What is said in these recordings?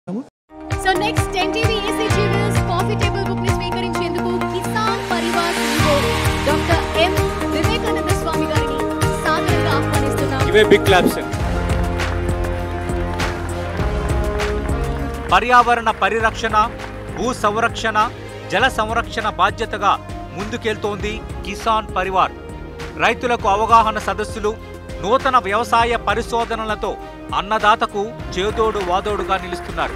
So next 10 TV ECG Wills coffee table book ni స్వీకరించేందుకు Kisan Parivar CEO doctor M Vivekananda Swamy గారిని సాదరంగా ఆహ్వానిస్తున్నాము. ఇవే బిగ్ క్లాప్స్. పర్యావరణ పరిరక్షణ, భూ సంరక్షణ, జల సంరక్షణ బాధ్యతగా ముందుకెళ్తోంది కిసాన్ పరివార్. రైతులకు అవగాహన సదస్సులు, నూతన వ్యవసాయ పరిశోధనలతో అన్నదాతకు చేదోడు వాదోడుగా నిలుస్తున్నారు.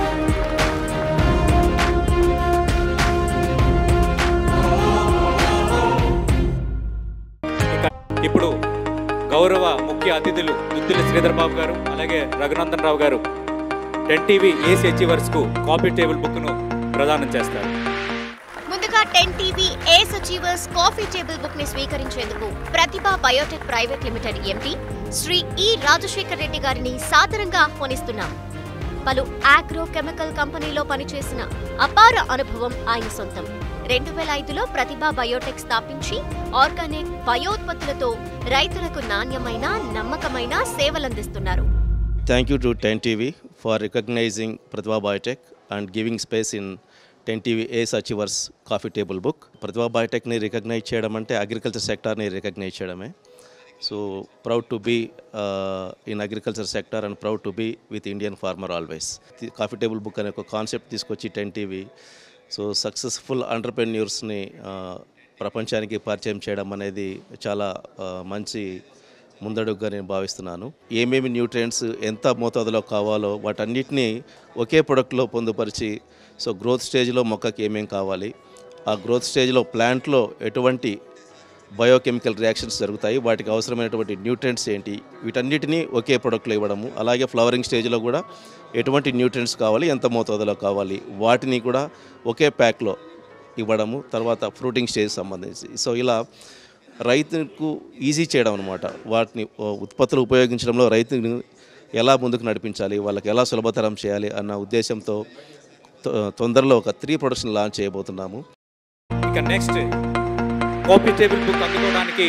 ఇప్పుడు గౌరవ ముఖ్య అతిథులు దుద్దిల శ్రీధర్ బాబు గారు, అలాగే రఘునందన్ రావు గారు 10 TV ఏసీ అచీవర్స్ కు కాఫీ టేబుల్ బుక్ ను ప్రదానం చేస్తారు. ముందుగా 10 TV ace achievers coffee table book ని స్వీకరించేందుకు Pratibha biotech private limited MD Shri E Rajasekhar Reddy గారిని సాదరంగా ఆహ్వానిస్తున్నాం. పలు ఆగ్రో కెమికల్ కంపెనీలో పనిచేసిన అపార అనుభవం ఆయన సొంతం. 2005లో ప్రతిభా బయోటెక్ స్థాపించి ఆర్గానిక్ బయోత్పత్తులతో రైతులకు నాణ్యమైన, నమ్మకమైన సేవలందిస్తున్నారు. Thank you to 10 TV for recognizing Pratibha Biotech and giving space in 10 TV Ace Achievers Coffee Table Book. Pratibha Biotech ni recognize cheyadam ante agriculture sector ni recognize cheyadame. So proud to be in agriculture sector and proud to be with Indian farmer always. The Coffee Table Book ane oka concept తీసుకొచ్చి 10 TV so successful ఎంటర్‌ప్రెన్యూర్స్ని ప్రపంచానికి పరిచయం చేయడం అనేది చాలా మంచి ముందడుగుగా నేను భావిస్తున్నాను. ఏమేమి న్యూట్రియంట్స్ ఎంత మోతాదులో కావాలో వాటన్నిటినీ ఒకే ప్రొడక్ట్లో పొందుపరిచి సో గ్రోత్ స్టేజ్లో మొక్కకి ఏమేమి కావాలి, ఆ గ్రోత్ స్టేజ్లో ప్లాంట్లో ఎటువంటి బయోకెమికల్ రియాక్షన్స్ జరుగుతాయి, వాటికి అవసరమైనటువంటి న్యూట్రియంట్స్ ఏంటి, వీటన్నిటినీ ఒకే ప్రొడక్ట్లో ఇవ్వడము. అలాగే ఫ్లవరింగ్ స్టేజ్లో కూడా ఎటువంటి న్యూట్రియంట్స్ కావాలి, ఎంత మోతాదులో కావాలి, వాటిని కూడా ఒకే ప్యాక్లో ఇవ్వడము. తర్వాత ఫ్రూటింగ్ స్టేజ్ సంబంధించి సో ఇలా రైతుకు ఈజీ చేయడం అనమాట. వాటిని ఉత్పత్తులు ఉపయోగించడంలో రైతుని ఎలా ముందుకు నడిపించాలి, వాళ్ళకి ఎలా సులభతరం చేయాలి అన్న ఉద్దేశంతో తొందరలో ఒక 3 ప్రొడక్ట్స్ లాంచ్ చేయబోతున్నాము. ఇక నెక్స్ట్ కాఫీ టేబుల్ బుక్ అందుకోవడానికి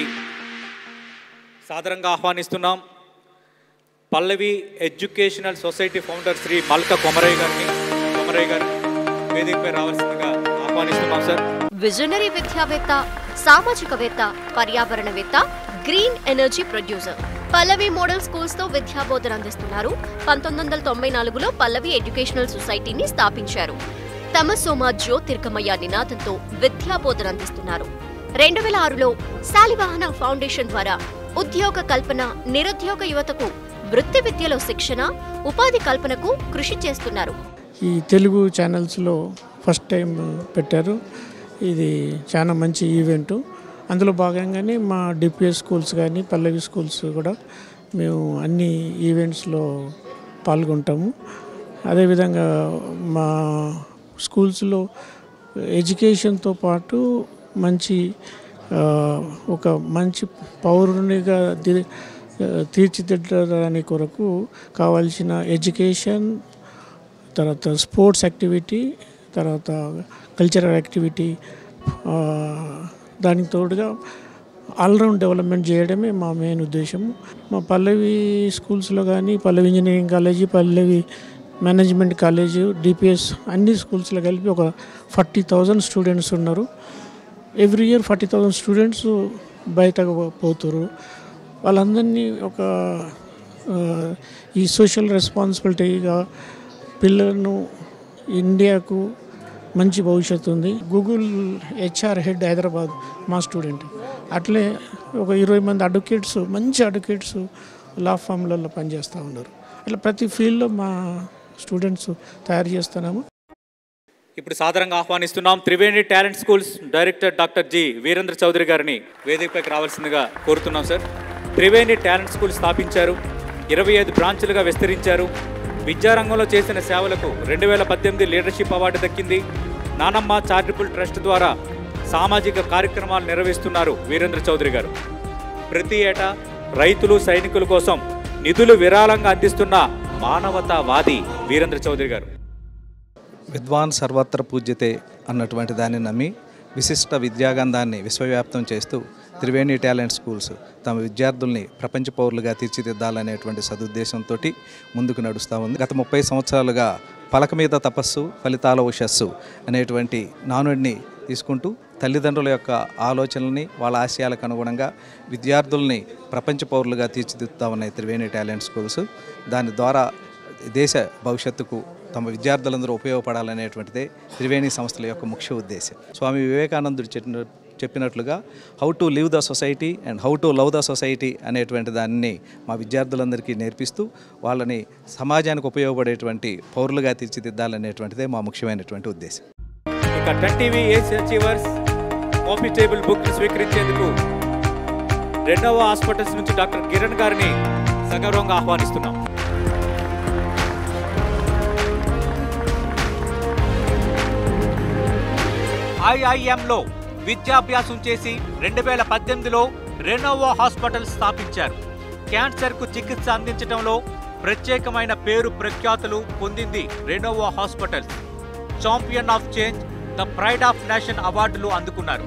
సాదరంగా ఆహ్వానిస్తున్నాం Pallavi educational society founder Shri Malka Komaraiah గారు వేదికపై రావాల్సిందిగా ఆహ్వానిస్తున్నాం సార్. విజనరీ విద్యావేత్త, సామాజికవేత్త, పర్యావరణవేత్త, green energy producer. Pallavi model schools తో విద్యాబోధన అందిస్తున్నారు. 1994లో పల్లవి ఎడ్యుకేషనల్ సొసైటీని స్థాపించారు. తమ సోమ జ్యోతిర్గమయ నినాదంతో విద్యాబోధన అందిస్తున్నారు. 2006లో శాలివాహన ఫౌండేషన్ ద్వారా ఉద్యోగ కల్పన, నిరుద్యోగ యువతకు వృత్తి విద్యలో శిక్షణ, ఉపాధి కల్పనకు కృషి చేస్తున్నారు. ఈ తెలుగు ఛానల్స్లో ఫస్ట్ టైం పెట్టారు. ఇది చాలా మంచి ఈవెంటు. అందులో భాగంగానే మా డిపిఎస్ స్కూల్స్ కానీ పల్లవి స్కూల్స్ కూడా మేము అన్ని ఈవెంట్స్లో పాల్గొంటాము. అదేవిధంగా మా స్కూల్స్లో ఎడ్యుకేషన్తో పాటు మంచి ఒక మంచి పౌరునిగా తీర్చిదిద్దడానికి కొరకు కావాల్సిన ఎడ్యుకేషన్, తర్వాత స్పోర్ట్స్ యాక్టివిటీ, తర్వాత కల్చరల్ యాక్టివిటీ, దానికి తోడుగా ఆల్రౌండ్ డెవలప్మెంట్ చేయడమే మా మెయిన్ ఉద్దేశం. మా పల్లవి స్కూల్స్లో కానీ Pallavi engineering college, Pallavi management college, DPS అన్ని స్కూల్స్లో కలిపి ఒక 40,000 స్టూడెంట్స్ ఉన్నారు. ఎవ్రీ ఇయర్ 40,000 స్టూడెంట్స్ బయటకు పోతారు. వాళ్ళందరినీ ఒక ఈ సోషల్ రెస్పాన్సిబిలిటీగా పిల్లలను ఇండియాకు మంచి భవిష్యత్తు ఉంది. గూగుల్ HR హెడ్ హైదరాబాద్ మా స్టూడెంట్. అట్లే ఒక 20 మంది అడ్వకేట్స్, మంచి అడ్వకేట్స్ లా ఫామ్లలో పనిచేస్తూ ఉన్నారు. ఇట్లా ప్రతి ఫీల్డ్లో మా స్టూడెంట్స్ తయారు చేస్తున్నాము. ఇప్పుడు సాదరంగా ఆహ్వానిస్తున్నాం Triveni talent schools director doctor G Veerendra Chowdary గారిని వేదికపైకి రావాల్సిందిగా కోరుతున్నాం సార్. త్రివేణి టాలెంట్ స్కూల్ స్థాపించారు, 25 బ్రాంచులుగా విస్తరించారు. విద్యారంగంలో చేసిన సేవలకు 2018 లీడర్షిప్ అవార్డు దక్కింది. నానమ్మ చారిటబుల్ ట్రస్ట్ ద్వారా సామాజిక కార్యక్రమాలు నిర్వహిస్తున్నారు వీరేంద్ర చౌదరి గారు. ప్రతి ఏటా రైతులు, సైనికుల కోసం నిధులు విరాళంగా అందిస్తున్న మానవతావాది వీరేంద్ర చౌదరి గారు. విద్వాన్ సర్వత్ర పూజ్యతే అన్నటువంటి దాన్ని నమ్మి విశిష్ట విద్యాగంధాన్ని విశ్వవ్యాప్తం చేస్తూ త్రివేణి టాలెంట్ స్కూల్స్ తమ విద్యార్థుల్ని ప్రపంచ పౌరులుగా తీర్చిదిద్దాలనేటువంటి సదుద్దేశంతో ముందుకు నడుస్తూ ఉంది. గత 30 సంవత్సరాలుగా పలక మీద తపస్సు ఫలితాల ఉషస్సు అనేటువంటి నానుడిని తీసుకుంటూ తల్లిదండ్రుల యొక్క ఆలోచనల్ని వాళ్ళ ఆశయాలకు అనుగుణంగా విద్యార్థుల్ని ప్రపంచ పౌరులుగా తీర్చిదిద్దుతా ఉన్నాయి త్రివేణి టాలెంట్ స్కూల్స్. దాని ద్వారా దేశ భవిష్యత్తుకు తమ విద్యార్థులందరూ ఉపయోగపడాలనేటువంటిదే త్రివేణి సంస్థల యొక్క ముఖ్య ఉద్దేశం. స్వామి వివేకానందుడు చెప్పినట్లుగా how to live the society and how to love the society అనేటువంటి దాన్ని మా విద్యార్థులందరికీ నేర్పిస్తూ వాళ్ళని సమాజానికి ఉపయోగపడేటువంటి పౌరులుగా తీర్చిదిద్దాలనేటువంటిదే మా ముఖ్యమైనటువంటి ఉద్దేశం. ఇక 10TV ace achievers coffee table book స్వీకరించేందుకు రెనోవా హాస్పిటల్స్ నుంచి డాక్టర్ కిరణ్ గారిని సగౌరవంగా ఆహ్వానిస్తున్నాం. IIMలో విద్యాభ్యాసం చేసి 2018లో రెనోవా హాస్పిటల్ స్థాపించారు. క్యాన్సర్కు చికిత్స అందించడంలో ప్రత్యేకమైన పేరు ప్రఖ్యాతులు పొందింది Renova hospital. Champion of change, the pride of nation అవార్డులు అందుకున్నారు.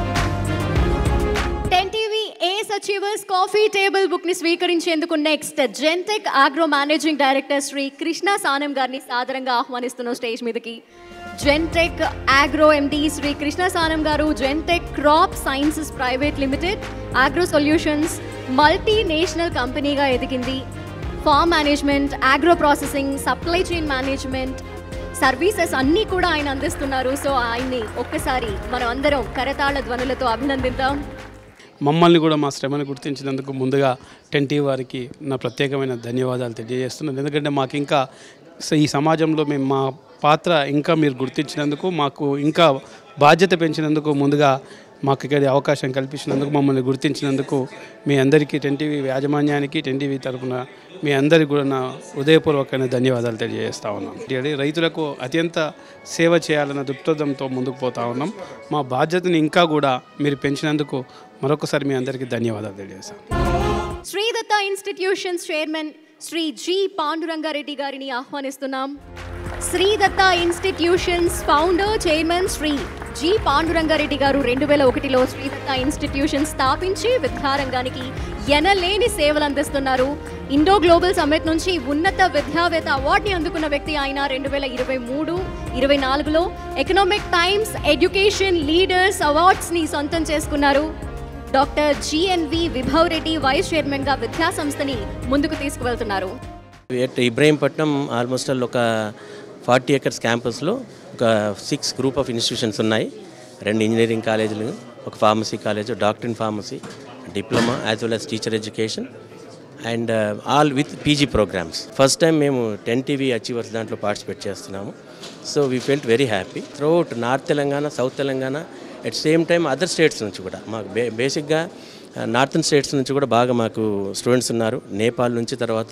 10TV ace achievers coffee table book ని స్వీకరించేందుకు next Gentech agro managing director Shri Krishna Sanam గారిని సాదరంగా ఆహ్వానిస్తున్నాం స్టేజ్ మీదకి. Gentech agro MD Shri Krishna Sanam గారు Gentech crop sciences private limited agro solutions multinational కంపెనీగా ఎదిగింది. Farm management, agro processing, supply chain management services అన్నీ కూడా ఆయన అందిస్తున్నారు. సో ఆయన్ని ఒక్కసారి మనం అందరం కరతాళ ధ్వనులతో అభినందిద్దాం. మమ్మల్ని కూడా మా శ్రమను గుర్తించినందుకు ముందుగా 10TV వారికి నా ప్రత్యేకమైన ధన్యవాదాలు తెలియజేస్తున్నాను. ఎందుకంటే మాకు ఇంకా ఈ సమాజంలో మేము మా పాత్ర ఇంకా మీరు గుర్తించినందుకు, మాకు ఇంకా బాధ్యత పెంచినందుకు, ముందుగా మాకు ఇక్కడ అవకాశం కల్పించినందుకు, మమ్మల్ని గుర్తించినందుకు మీ అందరికీ 10TV యాజమాన్యానికి 10TV తరఫున మీ అందరికీ కూడా నా హృదయపూర్వకమైన ధన్యవాదాలు తెలియజేస్తూ ఉన్నాం. రైతులకు అత్యంత సేవ చేయాలన్న దృక్పథంతో ముందుకు పోతా ఉన్నాం. మా బాధ్యతని ఇంకా కూడా మీరు పెంచినందుకు మరొకసారి మీ అందరికీ ధన్యవాదాలు తెలియజేస్తాం. Sridatta institutions chairman Shri G Panduranga Reddy గారిని ఆహ్వానిస్తున్నాం. Sridatta institutions founder chairman Shri G Panduranga Reddy గారు 2001లో శ్రీదత్త ఇన్స్టిట్యూషన్ స్థాపించి విద్యారంగానికి ఎనలేని సేవలు అందిస్తున్నారు. ఇండో గ్లోబల్ సమ్మిట్ నుంచి ఉన్నత విద్యావేత్త అవార్డుని అందుకున్న వ్యక్తి ఆయన. 2023-24లో ఎకనామిక్ టైమ్స్ ఎడ్యుకేషన్ లీడర్స్ అవార్డ్స్ని సొంతం చేసుకున్నారు. Doctor GNV Vibhav Reddy vice చైర్మన్గా విద్యా సంస్థని ముందుకు తీసుకువెళ్తున్నారు. ఇబ్రహీంపట్నం ఆల్మోస్ట్ ఒక 40 acres క్యాంపస్లో ఒక 6 గ్రూప్ ఆఫ్ ఇన్స్టిట్యూషన్స్ ఉన్నాయి. 2 ఇంజనీరింగ్ కాలేజీలు, ఒక pharmacy college, doctor in pharmacy, diploma as well as teacher education and all with PG programs. First time మేము 10TV అచీవర్స్ దాంట్లో పార్టిసిపేట్ చేస్తున్నాము. So we felt very happy. Throughout north Telangana, south Telangana, at same time other states నుంచి కూడా మాకు బేసిక్గా northern states నుంచి కూడా బాగా మాకు స్టూడెంట్స్ ఉన్నారు. నేపాల్ నుంచి, తర్వాత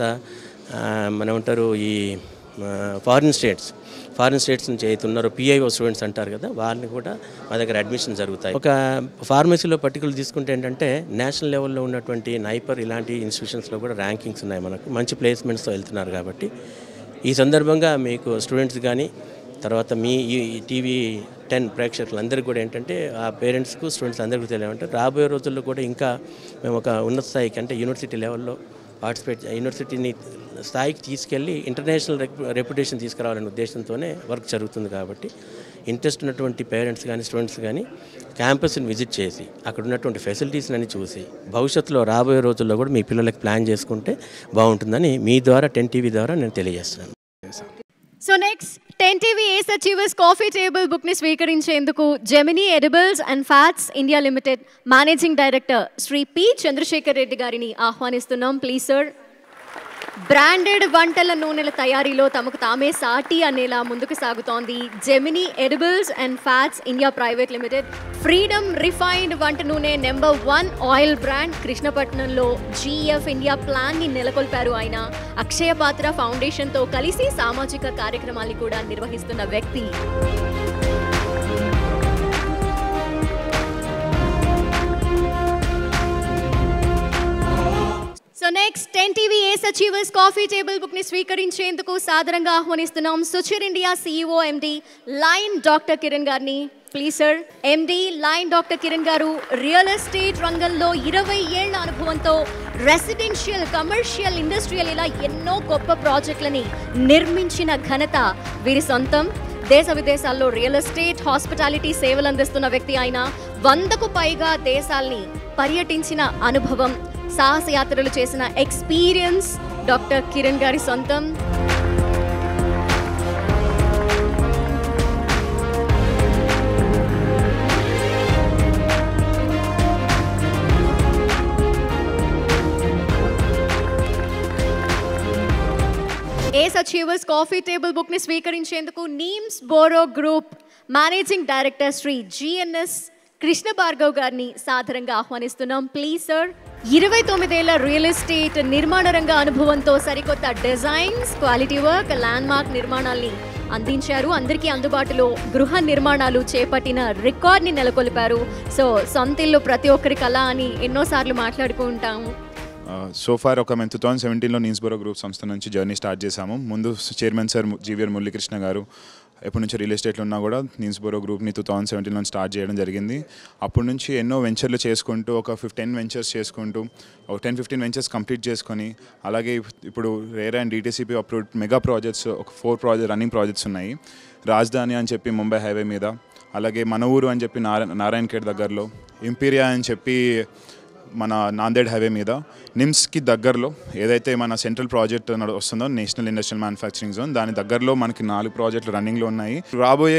మనం ఉంటారు ఈ ఫారిన్ స్టేట్స్ నుంచి అయితే ఉన్నారో PIO స్టూడెంట్స్ అంటారు కదా, వాళ్ళని కూడా మా దగ్గర అడ్మిషన్ జరుగుతాయి. ఒక ఫార్మసీలో పర్టికులర్ తీసుకుంటే ఏంటంటే నేషనల్ లెవెల్లో ఉన్నటువంటి నైపర్ ఇలాంటి ఇన్స్టిట్యూషన్స్లో కూడా ర్యాంకింగ్స్ ఉన్నాయి. మనకు మంచి ప్లేస్మెంట్స్తో వెళ్తున్నారు. కాబట్టి ఈ సందర్భంగా మీకు స్టూడెంట్స్ కానీ, తర్వాత మీ ఈ TV10 ప్రేక్షకులందరికీ కూడా ఏంటంటే ఆ పేరెంట్స్కు స్టూడెంట్స్ అందరికీ తెలియాలంటే రాబోయే రోజుల్లో కూడా ఇంకా మేము ఒక ఉన్నత స్థాయికి అంటే యూనివర్సిటీ లెవెల్లో యూనివర్సిటీని స్థాయికి తీసుకెళ్ళి ఇంటర్నేషనల్ రెప్యుటేషన్ తీసుకురావాలనే ఉద్దేశంతోనే వర్క్ జరుగుతుంది. కాబట్టి ఇంట్రెస్ట్ ఉన్నటువంటి పేరెంట్స్ కానీ స్టూడెంట్స్ కానీ క్యాంపస్ని విజిట్ చేసి అక్కడ ఉన్నటువంటి ఫెసిలిటీస్ని అన్ని చూసి భవిష్యత్తులో రాబోయే రోజుల్లో కూడా మీ పిల్లలకి ప్లాన్ చేసుకుంటే బాగుంటుందని మీ ద్వారా 10TV ద్వారా నేను తెలియజేస్తున్నాను. So next 10TV ace achievers coffee table book ని స్వీకరించేందుకు Gemini edibles and fats India limited managing director Shri P Chandrasekhar Reddy గారిని ఆహ్వానిస్తున్నాం. Please sir. బ్రాండెడ్ వంటల నూనెల తయారీలో తమకు తామే సాటి అనేలా ముందుకు సాగుతోంది Gemini edibles and fats India private limited. Freedom refined వంట నూనె #1 ఆయిల్ బ్రాండ్ కృష్ణపట్నంలో GF ఇండియా ప్లాన్ ని నెలకొల్పారు. ఆయన అక్షయ పాత్ర ఫౌండేషన్తో కలిసి సామాజిక కార్యక్రమాన్ని కూడా నిర్వహిస్తున్న వ్యక్తి. So next 10TV ace achievers coffee table book ని స్వీకరించేందుకు సాదరంగా ఆహ్వానిస్తున్నాం Suchir India CEO MD lion doctor Kiran గారిని. Please sir. MD lion doctor Kiran గారు రియల్ ఎస్టేట్ రంగంలో 20 ఏళ్ల అనుభవంతో రెసిడెన్షియల్, కమర్షియల్, ఇండస్ట్రియల్ ఇలా ఎన్నో గొప్ప ప్రాజెక్టులని నిర్మించిన ఘనత వీరి సొంతం. దేశ విదేశాల్లో రియల్ ఎస్టేట్, హాస్పిటాలిటీ సేవలు అందిస్తున్న వ్యక్తి ఆయన. 100కు పైగా దేశాల్ని పర్యటించిన అనుభవం, సాహసయాత్రలు చేసిన ఎక్స్పీరియన్స్ డాక్టర్ కిరణ్ గారి సొంతం. Ace achievers coffee table book ని స్వీకరించేందుకు నీమ్స్ బోరో group managing director Shri GNS Krishna Bhargav గారిని సాదరంగా ఆహ్వానిస్తున్నాం. Please sir. 29 ఏళ్ల రియల్ ఎస్టేట్ నిర్మాణ రంగ అనుభవంతో సరికొత్త designs, quality work, landmark నిర్మాణాల్ని అందించారు. అందరికీ అందుబాటులో గృహ నిర్మాణాలు చేపట్టిన రికార్డ్ని నెలకొల్పారు. సో సొంతిల్లు ప్రతి ఒక్కరి కళ అని ఎన్నోసార్లు మాట్లాడుకుంటాము. సో ఫార్ మేము 2017లో నీమ్స్ బోరో గ్రూప్ సంస్థ నుంచి జర్నీ స్టార్ట్ చేశాము. ముందు చైర్మన్ సార్ జీవీఆర్ మురళీకృష్ణ గారు ఎప్పటి నుంచి రియల్ ఎస్టేట్లో ఉన్నా కూడా నీమ్స్ బోరో గ్రూప్ని 2017లో స్టార్ట్ చేయడం జరిగింది. అప్పటి నుంచి ఎన్నో వెంచర్లు చేసుకుంటూ ఒక 10 వెంచర్స్ చేసుకుంటూ ఒక 10-15 వెంచర్స్ కంప్లీట్ చేసుకొని, అలాగే ఇప్పుడు RERA and DTCP approved mega projects ఒక 4 రన్నింగ్ ప్రాజెక్ట్స్ ఉన్నాయి. రాజధాని అని చెప్పి ముంబై హైవే మీద, అలాగే మన ఊరు అని చెప్పి నారాయణఖేడ్ దగ్గరలో, ఇంపీరియా అని చెప్పి మన నాందేడ్ హైవే మీద, నిమ్స్కి దగ్గరలో ఏదైతే మన సెంట్రల్ ప్రాజెక్ట్ వస్తుందో నేషనల్ ఇండస్ట్రియల్ మ్యానుఫ్యాక్చరింగ్ జోన్, దాని దగ్గరలో మనకి 4 ప్రాజెక్టులు రన్నింగ్లో ఉన్నాయి. రాబోయే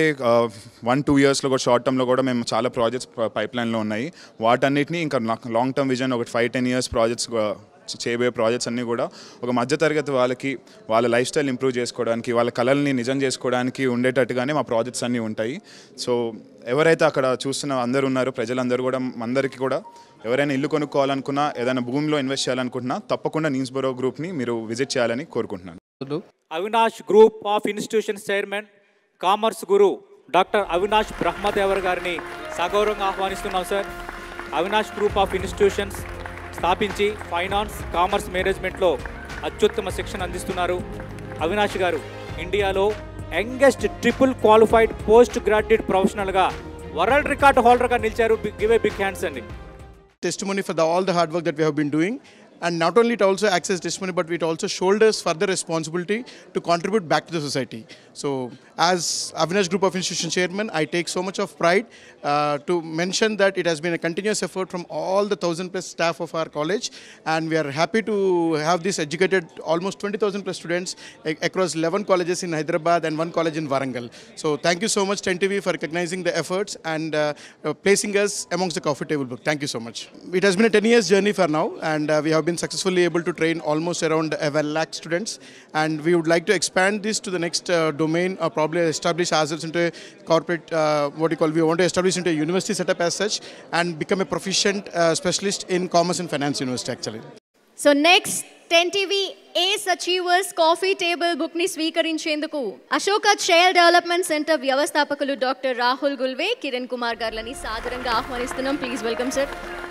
1-2 ఇయర్స్లో కూడా, షార్ట్ టర్మ్లో కూడా మేము చాలా ప్రాజెక్ట్స్ పైప్లైన్లో ఉన్నాయి. వాటన్నిటిని ఇంకా లాంగ్ టర్మ్ విజన్ ఒక 5-10 ఇయర్స్ ప్రాజెక్ట్స్ చేయబోయే ప్రాజెక్ట్స్ అన్నీ కూడా ఒక మధ్యతరగతి వాళ్ళకి వాళ్ళ లైఫ్ స్టైల్ ఇంప్రూవ్ చేసుకోవడానికి, వాళ్ళ కళల్ని నిజం చేసుకోవడానికి ఉండేటట్టుగానే మా ప్రాజెక్ట్స్ అన్నీ ఉంటాయి. సో ఎవరైతే అక్కడ చూస్తున్న అందరూ ఉన్నారో, ప్రజలందరూ కూడా, అందరికీ కూడా ఎవరైనా ఇల్లు కొనుక్కోవాలనుకున్నా, ఏదైనా భూమిలో ఇన్వెస్ట్ చేయాలనుకుంటున్నా తప్పకుండా నీమ్స్ బోరో గ్రూప్ని మీరు విజిట్ చేయాలని కోరుకుంటున్నాను. Avinash group of institutions chairman, commerce guru doctor Avinash Brahmadevar గారిని సగౌరవంగా ఆహ్వానిస్తున్నాం sir. Avinash group of institutions స్థాపించి ఫైనాన్స్, కామర్స్ మేనేజ్మెంట్లో అత్యుత్తమ శిక్షణ అందిస్తున్నారు. అవినాష్ గారు ఇండియాలో youngest triple qualified post graduate ప్రొఫెషనల్గా వరల్డ్ రికార్డ్ హోల్డర్గా నిలిచారు. గివ్ ఏ బిగ్ హ్యాండ్స్ అండి. Testimony for all the hard work that we have been doing, and not only it also acts as testimony, but it also shoulders further responsibility to contribute back to the society. So as Avinash Group of Institution Chairman, I take so much of pride to mention that it has been a continuous effort from all the 1,000+ staff of our college, and we are happy to have this educated almost 20,000+ students across 11 colleges in Hyderabad and 1 college in Warangal. So thank you so much 10TV for recognizing the efforts and placing us amongst the coffee table book. Thank you so much. It has been a 10 years journey for now, and we have been successfully able to train almost around 1 lakh students, and we would like to expand this to the next domain, or probably establish ourselves into a corporate, we want to establish into a university setup as such, and become a proficient specialist in commerce and finance university actually. So next 10TV ace achievers coffee table book ని స్వీకరించేందుకు Ashoka child development centre వ్యవస్థాపకులు doctor Rahul Gulve, Kiran Kumar గారులని సాదరంగా ఆహ్వానిస్తున్నాం. Please welcome sir.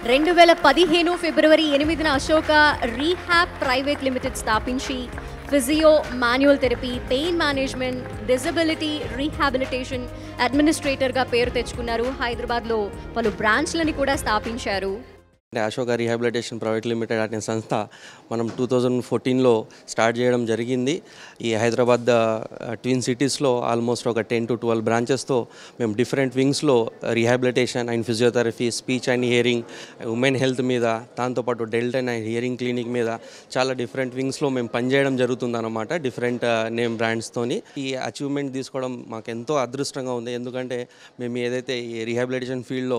2015 ఫిబ్రవరి 8న Ashoka rehab private limited స్థాపించి physio, manual therapy, pain management, disability rehabilitation అడ్మినిస్ట్రేటర్గా పేరు తెచ్చుకున్నారు. హైదరాబాద్లో పలు బ్రాంచ్లని కూడా స్థాపించారు. అశోక రీహాబిలిటేషన్ ప్రైవేట్ లిమిటెడ్ అనే సంస్థ మనం 2014లో స్టార్ట్ చేయడం జరిగింది. ఈ హైదరాబాద్ ట్విన్ సిటీస్లో ఆల్మోస్ట్ ఒక 10 to 12 బ్రాంచెస్తో మేము డిఫరెంట్ వింగ్స్లో rehabilitation and physiotherapy, speech and hearing, women health మీద, దాంతోపాటు డెంటల్ అండ్ హియరింగ్ క్లినిక్ మీద చాలా డిఫరెంట్ వింగ్స్లో మేము పనిచేయడం జరుగుతుందన్నమాట, డిఫరెంట్ నేమ్ బ్రాండ్స్తోని. ఈ అచీవ్మెంట్ తీసుకోవడం మాకు ఎంతో అదృష్టంగా ఉంది. ఎందుకంటే మేము ఏదైతే ఈ రీహాబిలిటేషన్ ఫీల్డ్లో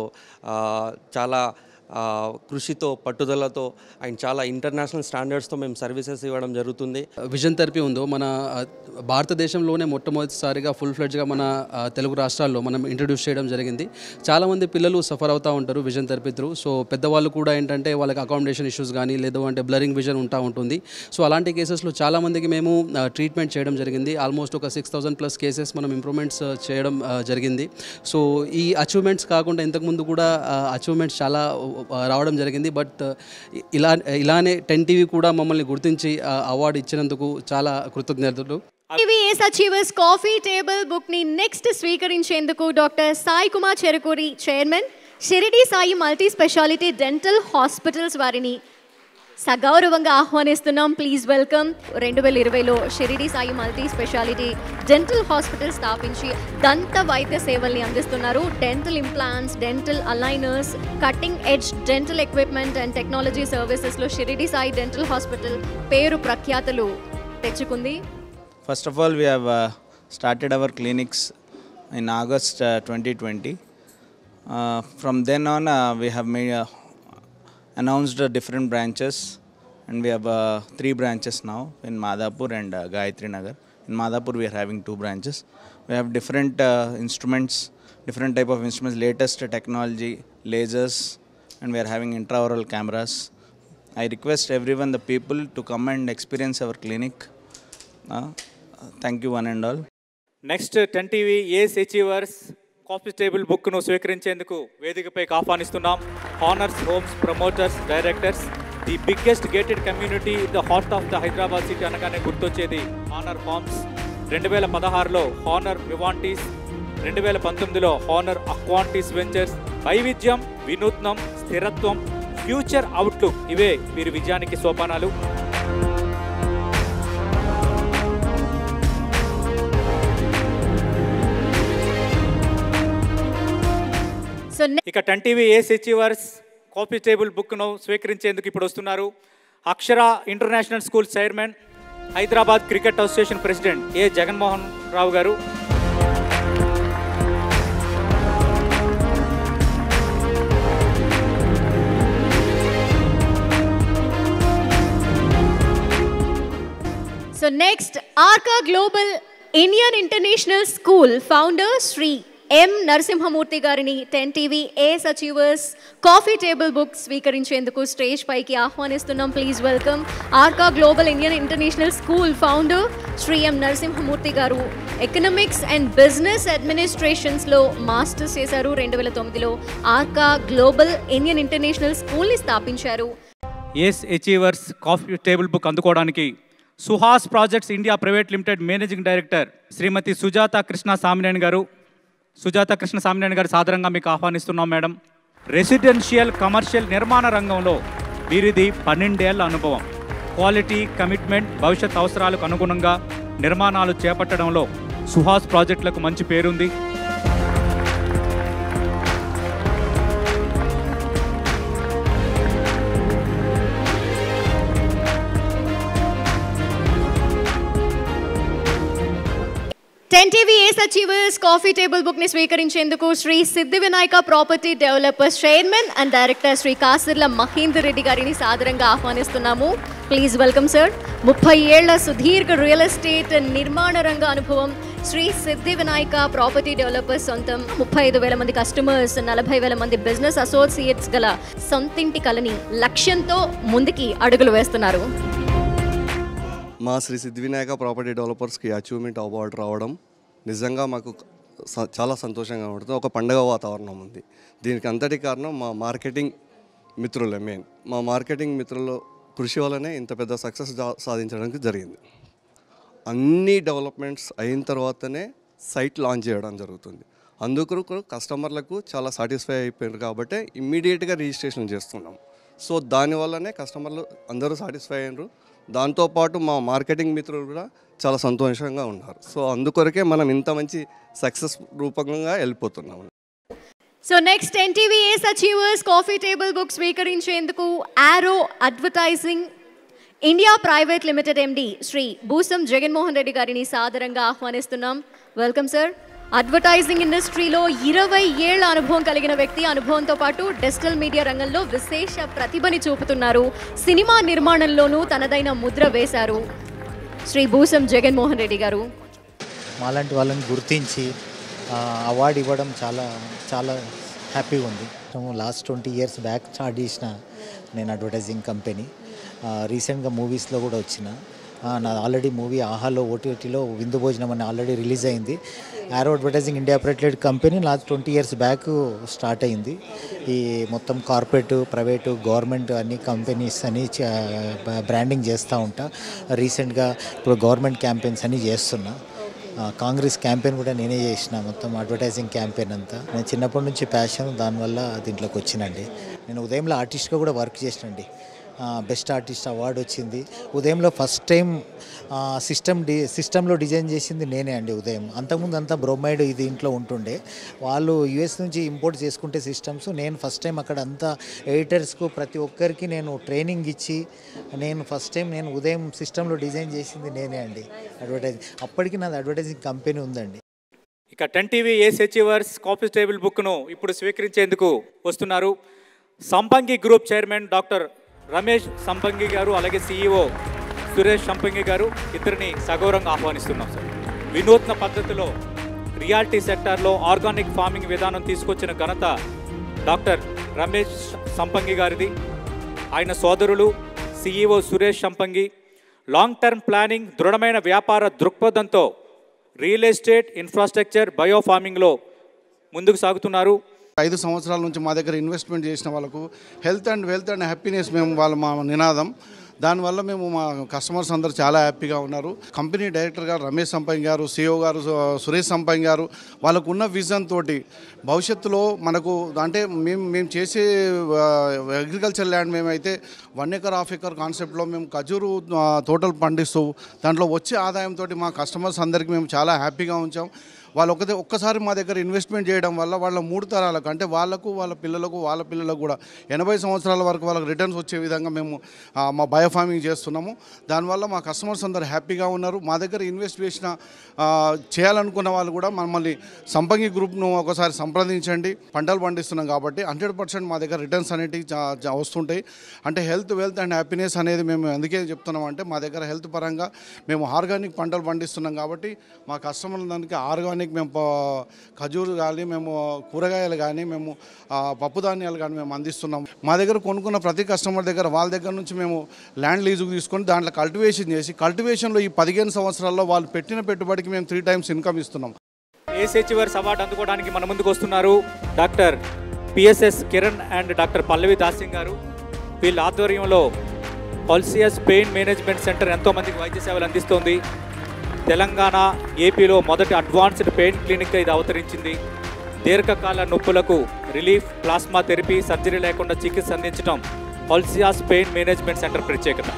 చాలా కృషితో, పట్టుదలతో అండ్ చాలా ఇంటర్నేషనల్ స్టాండర్డ్స్తో మేము సర్వీసెస్ ఇవ్వడం జరుగుతుంది. విజన్ థెరపీ ఉందో మన భారతదేశంలోనే మొట్టమొదటిసారిగా ఫుల్ ఫ్లెడ్జ్గా మన తెలుగు రాష్ట్రాల్లో మనం ఇంట్రడ్యూస్ చేయడం జరిగింది. చాలామంది పిల్లలు సఫర్ అవుతూ ఉంటారు విజన్ థెరపీ త్రూ. సో పెద్దవాళ్ళు కూడా ఏంటంటే వాళ్ళకి అకామిడేషన్ ఇష్యూస్ కానీ, లేదు అంటే బ్లరింగ్ విజన్ ఉంటుంది. సో అలాంటి కేసెస్లో చాలామందికి మేము ట్రీట్మెంట్ చేయడం జరిగింది. ఆల్మోస్ట్ ఒక 6,000+ కేసెస్ మనం ఇంప్రూవ్మెంట్స్ చేయడం జరిగింది. సో ఈ అచీవ్మెంట్స్ కాకుండా ఇంతకుముందు కూడా అచీవ్మెంట్స్ చాలా రావడం జరిగింది. బట్ ఇలానే 10TV కూడా మమ్మల్ని గుర్తించి అవార్డు ఇచ్చినందుకు చాలా కృతజ్ఞతలు. TVS Achievers coffee table book ని నెక్స్ట్ స్వీకరించేందుకు doctor Sai Kumar Cherukuri chairman Shiridi Sai multi speciality dental hospitals వారిని సగౌరవంగా ఆహ్వానిస్తున్నాం. Please welcome. 2020లో Shiridi Sai multi speciality dental hospital స్థాపించి దంత వైద్య సేవల్ని అందిస్తున్నారు. Dental implants, dental aligners, cutting edge dental equipment and technology సర్వీసెస్లో షిరిడి సాయి డెంటల్ హాస్పిటల్ పేరు ప్రఖ్యాతలు తెచ్చుకుంది. First of all, we have started our clinics in August 2020. From then on, we have announced different branches, and we have 3 branches now in Madhapur and Gayatri Nagar. In Madhapur, we are having 2 branches. We have different instruments, different type of instruments, latest technology, lasers, and we are having intraoral cameras. I request everyone, the people, to come and experience our clinic. Thank you one and all. Next 10 TV ace achievers coffee table బుక్ను స్వీకరించేందుకు వేదికపై ఆహ్వానిస్తున్నాం. Honer homes promoters directors. The biggest gated community the heart of the Hyderabad city అనగానే గుర్తొచ్చేది Honer homes. 2016లో Honer Vivantis, 2019లో Honer Aquantis ventures. వైవిధ్యం, వినూత్నం, స్థిరత్వం, ఫ్యూచర్ అవుట్లుక్ ఇవే వీరి విజయానికి సోపానాలు. ఇక 10 TV ace achievers coffee table బుక్ను స్వీకరించేందుకు ఇప్పుడు వస్తున్నారు Akshara international school chairman, Hyderabad cricket association president A Jaganmohan Rao గారు. So next Arka global Indian international school founder Shri M Narasimhamurthy గారిని 10 TV ace achievers coffee table book స్వీకరించేందుకు స్టేజ్ పైకి ఆహ్వానిస్తున్నాం. Please welcome. Arka global Indian international school founder Shri M Narasimhamurthy గారు ఎకనామిక్స్ అండ్ బిజినెస్ అడ్మినిస్ట్రేషన్స్లో masters చేశారు. 2009లో Arka global Indian international స్కూల్ని స్థాపించారు. Ace achievers coffee table book అందుకోవడానికి Suhas projects India private limited managing director Srimathi Sujatha Krishna Samineni గారు. సుజాత కృష్ణ సామినేని గారు సాదరంగా మీకు ఆహ్వానిస్తున్నాం మేడం. రెసిడెన్షియల్ కమర్షియల్ నిర్మాణ రంగంలో వీరిది 12 ఏళ్ల అనుభవం. క్వాలిటీ, కమిట్మెంట్, భవిష్యత్ అవసరాలకు అనుగుణంగా నిర్మాణాలు చేపట్టడంలో సుహాస్ ప్రాజెక్టులకు మంచి పేరుంది. TV ace achievers coffee table book ని స్వీకరించేందుకు Shri Siddhi Vinayaka property developers chairman and director Shri Kasirla Mahender Reddy గారిని సాదరంగా ఆహ్వానిస్తున్నాము. Please welcome sir. 30 ఏళ్ల సుదీర్ఘ రియల్ ఎస్టేట్ నిర్మాణ రంగ అనుభవం, శ్రీ సిద్ధి వినాయక ప్రాపర్టీ డెవలపర్స్ సొంతం, 35,000 మంది కస్టమర్స్, 40,000 మంది బిజినెస్ అసోసియేట్స్ గల సొంతింటి కలని లక్ష్యంతో ముందుకి అడుగులు వేస్తున్నారు. మా శ్రీ సిద్ధి వినాయక ప్రాపర్టీ డెవలపర్స్కి అచీవ్మెంట్ అవార్డు రావడం నిజంగా మాకు చాలా సంతోషంగా ఉంటుంది. ఒక పండగ వాతావరణం ఉంది. దీనికి అంతటి కారణం మా మార్కెటింగ్ మిత్రులే. మెయిన్ మా మార్కెటింగ్ మిత్రుల కృషి వల్లనే ఇంత పెద్ద సక్సెస్ సాధించడానికి జరిగింది. అన్ని డెవలప్మెంట్స్ అయిన తర్వాతనే సైట్ లాంచ్ చేయడం జరుగుతుంది. అందుకు కస్టమర్లకు చాలా సాటిస్ఫై అయిపోయారు కాబట్టి ఇమ్మీడియట్గా రిజిస్ట్రేషన్ చేస్తున్నాం. సో దానివల్లనే కస్టమర్లు అందరూ సాటిస్ఫై అయ్యారు. దాంతోపాటు మా మార్కెటింగ్ మిత్రులు కూడా చాలా సంతోషంగా ఉన్నారు. సో అందుకొరకే మనం ఇంత మంచి సక్సెస్ రూపంగా వెళ్ళిపోతున్నాము. So next 10 TV ace achievers coffee table book స్వీకరించేందుకు arrow advertising India private limited MD Shri Busam Jaganmohan Reddy గారిని సాదరంగా ఆహ్వానిస్తున్నాం. Welcome sir. అడ్వర్టైజింగ్ ఇండస్ట్రీలో 20 ఏళ్ల అనుభవం కలిగిన వ్యక్తి. అనుభవంతో పాటు డిజిటల్ మీడియా రంగంలో విశేష ప్రతిభని చూపుతున్నారు. సినిమా నిర్మాణంలోనూ తనదైన ముద్ర వేశారు శ్రీ బూసం జగన్మోహన్ రెడ్డి గారు. మాలాంటి వాళ్ళని గుర్తించి అవార్డు ఇవ్వడం చాలా చాలా హ్యాపీగా ఉంది. లాస్ట్ 20 ఇయర్స్ బ్యాక్ స్టార్ట్ చేసిన నేను అడ్వర్టైజింగ్ కంపెనీ. రీసెంట్గా మూవీస్లో కూడా వచ్చిన. నా ఆల్రెడీ మూవీ ఆహాలో ఓటీటీలో విందు భోజనం అని ఆల్రెడీ రిలీజ్ అయింది. Arrow advertising India private company last 20 years back start అయింది. ఈ మొత్తం కార్పొరేట్, ప్రైవేటు, గవర్నమెంట్ అన్ని కంపెనీస్ అని బ్రాండింగ్ చేస్తూ ఉంటా. రీసెంట్గా ఇప్పుడు గవర్నమెంట్ క్యాంపెయిన్స్ అని చేస్తున్నా. కాంగ్రెస్ క్యాంపెయిన్ కూడా నేనే చేసిన, మొత్తం అడ్వర్టైజింగ్ క్యాంపెయిన్ అంతా. నేను చిన్నప్పటి నుంచి ప్యాషన్, దానివల్ల దీంట్లోకి వచ్చినండి. నేను ఉదయంలో ఆర్టిస్ట్గా కూడా వర్క్ చేసినండి. బెస్ట్ ఆర్టిస్ట్ అవార్డు వచ్చింది. ఉదయంలో ఫస్ట్ టైం సిస్టంలో డిజైన్ చేసింది నేనే అండి ఉదయం. అంతకుముందు అంతా బ్రోమైడ్ ఇది ఇంట్లో ఉంటుండే, వాళ్ళు యుఎస్ నుంచి ఇంపోర్ట్ చేసుకుంటే సిస్టమ్స్. నేను ఫస్ట్ టైం అక్కడ అంతా ఎడిటర్స్కు ప్రతి ఒక్కరికి నేను ట్రైనింగ్ ఇచ్చి ఫస్ట్ టైం నేను ఉదయం సిస్టంలో డిజైన్ చేసింది నేనే అండి అడ్వర్టైజింగ్. అప్పటికి నాది అడ్వర్టైజింగ్ కంపెనీ ఉందండి. ఇక 10TV ace achievers coffee table బుక్ను ఇప్పుడు స్వీకరించేందుకు వస్తున్నారు సంపంగి గ్రూప్ చైర్మన్ డాక్టర్ రమేష్ సంపంగి గారు, అలాగే CEO సురేష్ సంపంగి గారు. ఇద్దరిని సగౌరవంగా ఆహ్వానిస్తున్నాం సార్. వినూత్న పద్ధతిలో రియాలిటీ సెక్టార్లో ఆర్గానిక్ ఫార్మింగ్ విధానం తీసుకొచ్చిన ఘనత డాక్టర్ రమేష్ సంపంగి గారిది. ఆయన సోదరులు CEO సురేష్ సంపంగి లాంగ్ టర్మ్ ప్లానింగ్, దృఢమైన వ్యాపార దృక్పథంతో రియల్ ఎస్టేట్, ఇన్ఫ్రాస్ట్రక్చర్, బయో ఫార్మింగ్లో ముందుకు సాగుతున్నారు. 5 సంవత్సరాల నుంచి మా దగ్గర ఇన్వెస్ట్మెంట్ చేసిన వాళ్ళకు health and wealth and happiness మేము మా నినాదం. దానివల్ల మేము మా కస్టమర్స్ అందరూ చాలా హ్యాపీగా ఉన్నారు. కంపెనీ డైరెక్టర్ గారు రమేష్ సంపంగి గారు, CEO గారు సురేష్ సంపంగి గారు, వాళ్ళకు ఉన్న విజన్ తోటి భవిష్యత్తులో మనకు అంటే మేము చేసే అగ్రికల్చర్ ల్యాండ్ మేమైతే 1 acre 1/2 acre కాన్సెప్ట్లో మేము ఖజూరు తోటలు పండిస్తూ దాంట్లో వచ్చే ఆదాయంతో మా కస్టమర్స్ అందరికీ మేము చాలా హ్యాపీగా ఉంచాం. వాళ్ళు ఒక్కసారి మా దగ్గర ఇన్వెస్ట్మెంట్ చేయడం వల్ల వాళ్ళ 3 తరాలకు అంటే వాళ్ళకు, వాళ్ళ పిల్లలకు కూడా 80 సంవత్సరాల వరకు వాళ్ళకి రిటర్న్స్ వచ్చే విధంగా మేము మా బయో ఫార్మింగ్ చేస్తున్నాము. దానివల్ల మా కస్టమర్స్ అందరూ హ్యాపీగా ఉన్నారు. మా దగ్గర ఇన్వెస్ట్ చేయాలనుకున్న వాళ్ళు కూడా మమ్మల్ని సంపంగి గ్రూప్ను ఒకసారి సంప్రదించండి. పంటలు పండిస్తున్నాం కాబట్టి 100% మా దగ్గర రిటర్న్స్ అనేవి వస్తుంటాయి. అంటే హెల్త్, వెల్త్ అండ్ హ్యాపీనెస్ అనేది మేము అందుకే చెప్తున్నాం. అంటే మా దగ్గర హెల్త్ పరంగా మేము ఆర్గానిక్ పంటలు పండిస్తున్నాం కాబట్టి మా కస్టమర్లందరికీ ఆర్గానిక్ మేము ఖజూరు కానీ, మేము కూరగాయలు కానీ, మేము పప్పు ధాన్యాలు కానీ మేము అందిస్తున్నాం. మా దగ్గర కొనుక్కున్న ప్రతి కస్టమర్ దగ్గర వాళ్ళ దగ్గర నుంచి మేము ల్యాండ్ లీజుకు తీసుకొని దాంట్లో కల్టివేషన్ చేసి కల్టివేషన్లో ఈ 15 సంవత్సరాల్లో వాళ్ళు పెట్టిన పెట్టుబడికి మేము 3 times ఇన్కమ్ ఇస్తున్నాం. ఏస్ అచీవర్స్ అవార్డు అందుకోవడానికి మన ముందుకు వస్తున్నారు doctor PSS Kiran and doctor Pallavi Dasing గారు. వీళ్ళ ఆధ్వర్యంలో పల్సియస్ పెయిన్ మేనేజ్మెంట్ సెంటర్ ఎంతోమందికి వైద్య సేవలు అందిస్తోంది. తెలంగాణ, ఏపీలో మొదటి అడ్వాన్స్డ్ పెయిన్ క్లినిక్గా ఇది అవతరించింది. దీర్ఘకాల నొప్పులకు రిలీఫ్, ప్లాస్మా థెరపీ, సర్జరీ లేకుండా చికిత్స అందించడం పల్సియాస్ పెయిన్ మేనేజ్మెంట్ సెంటర్ ప్రత్యేకత.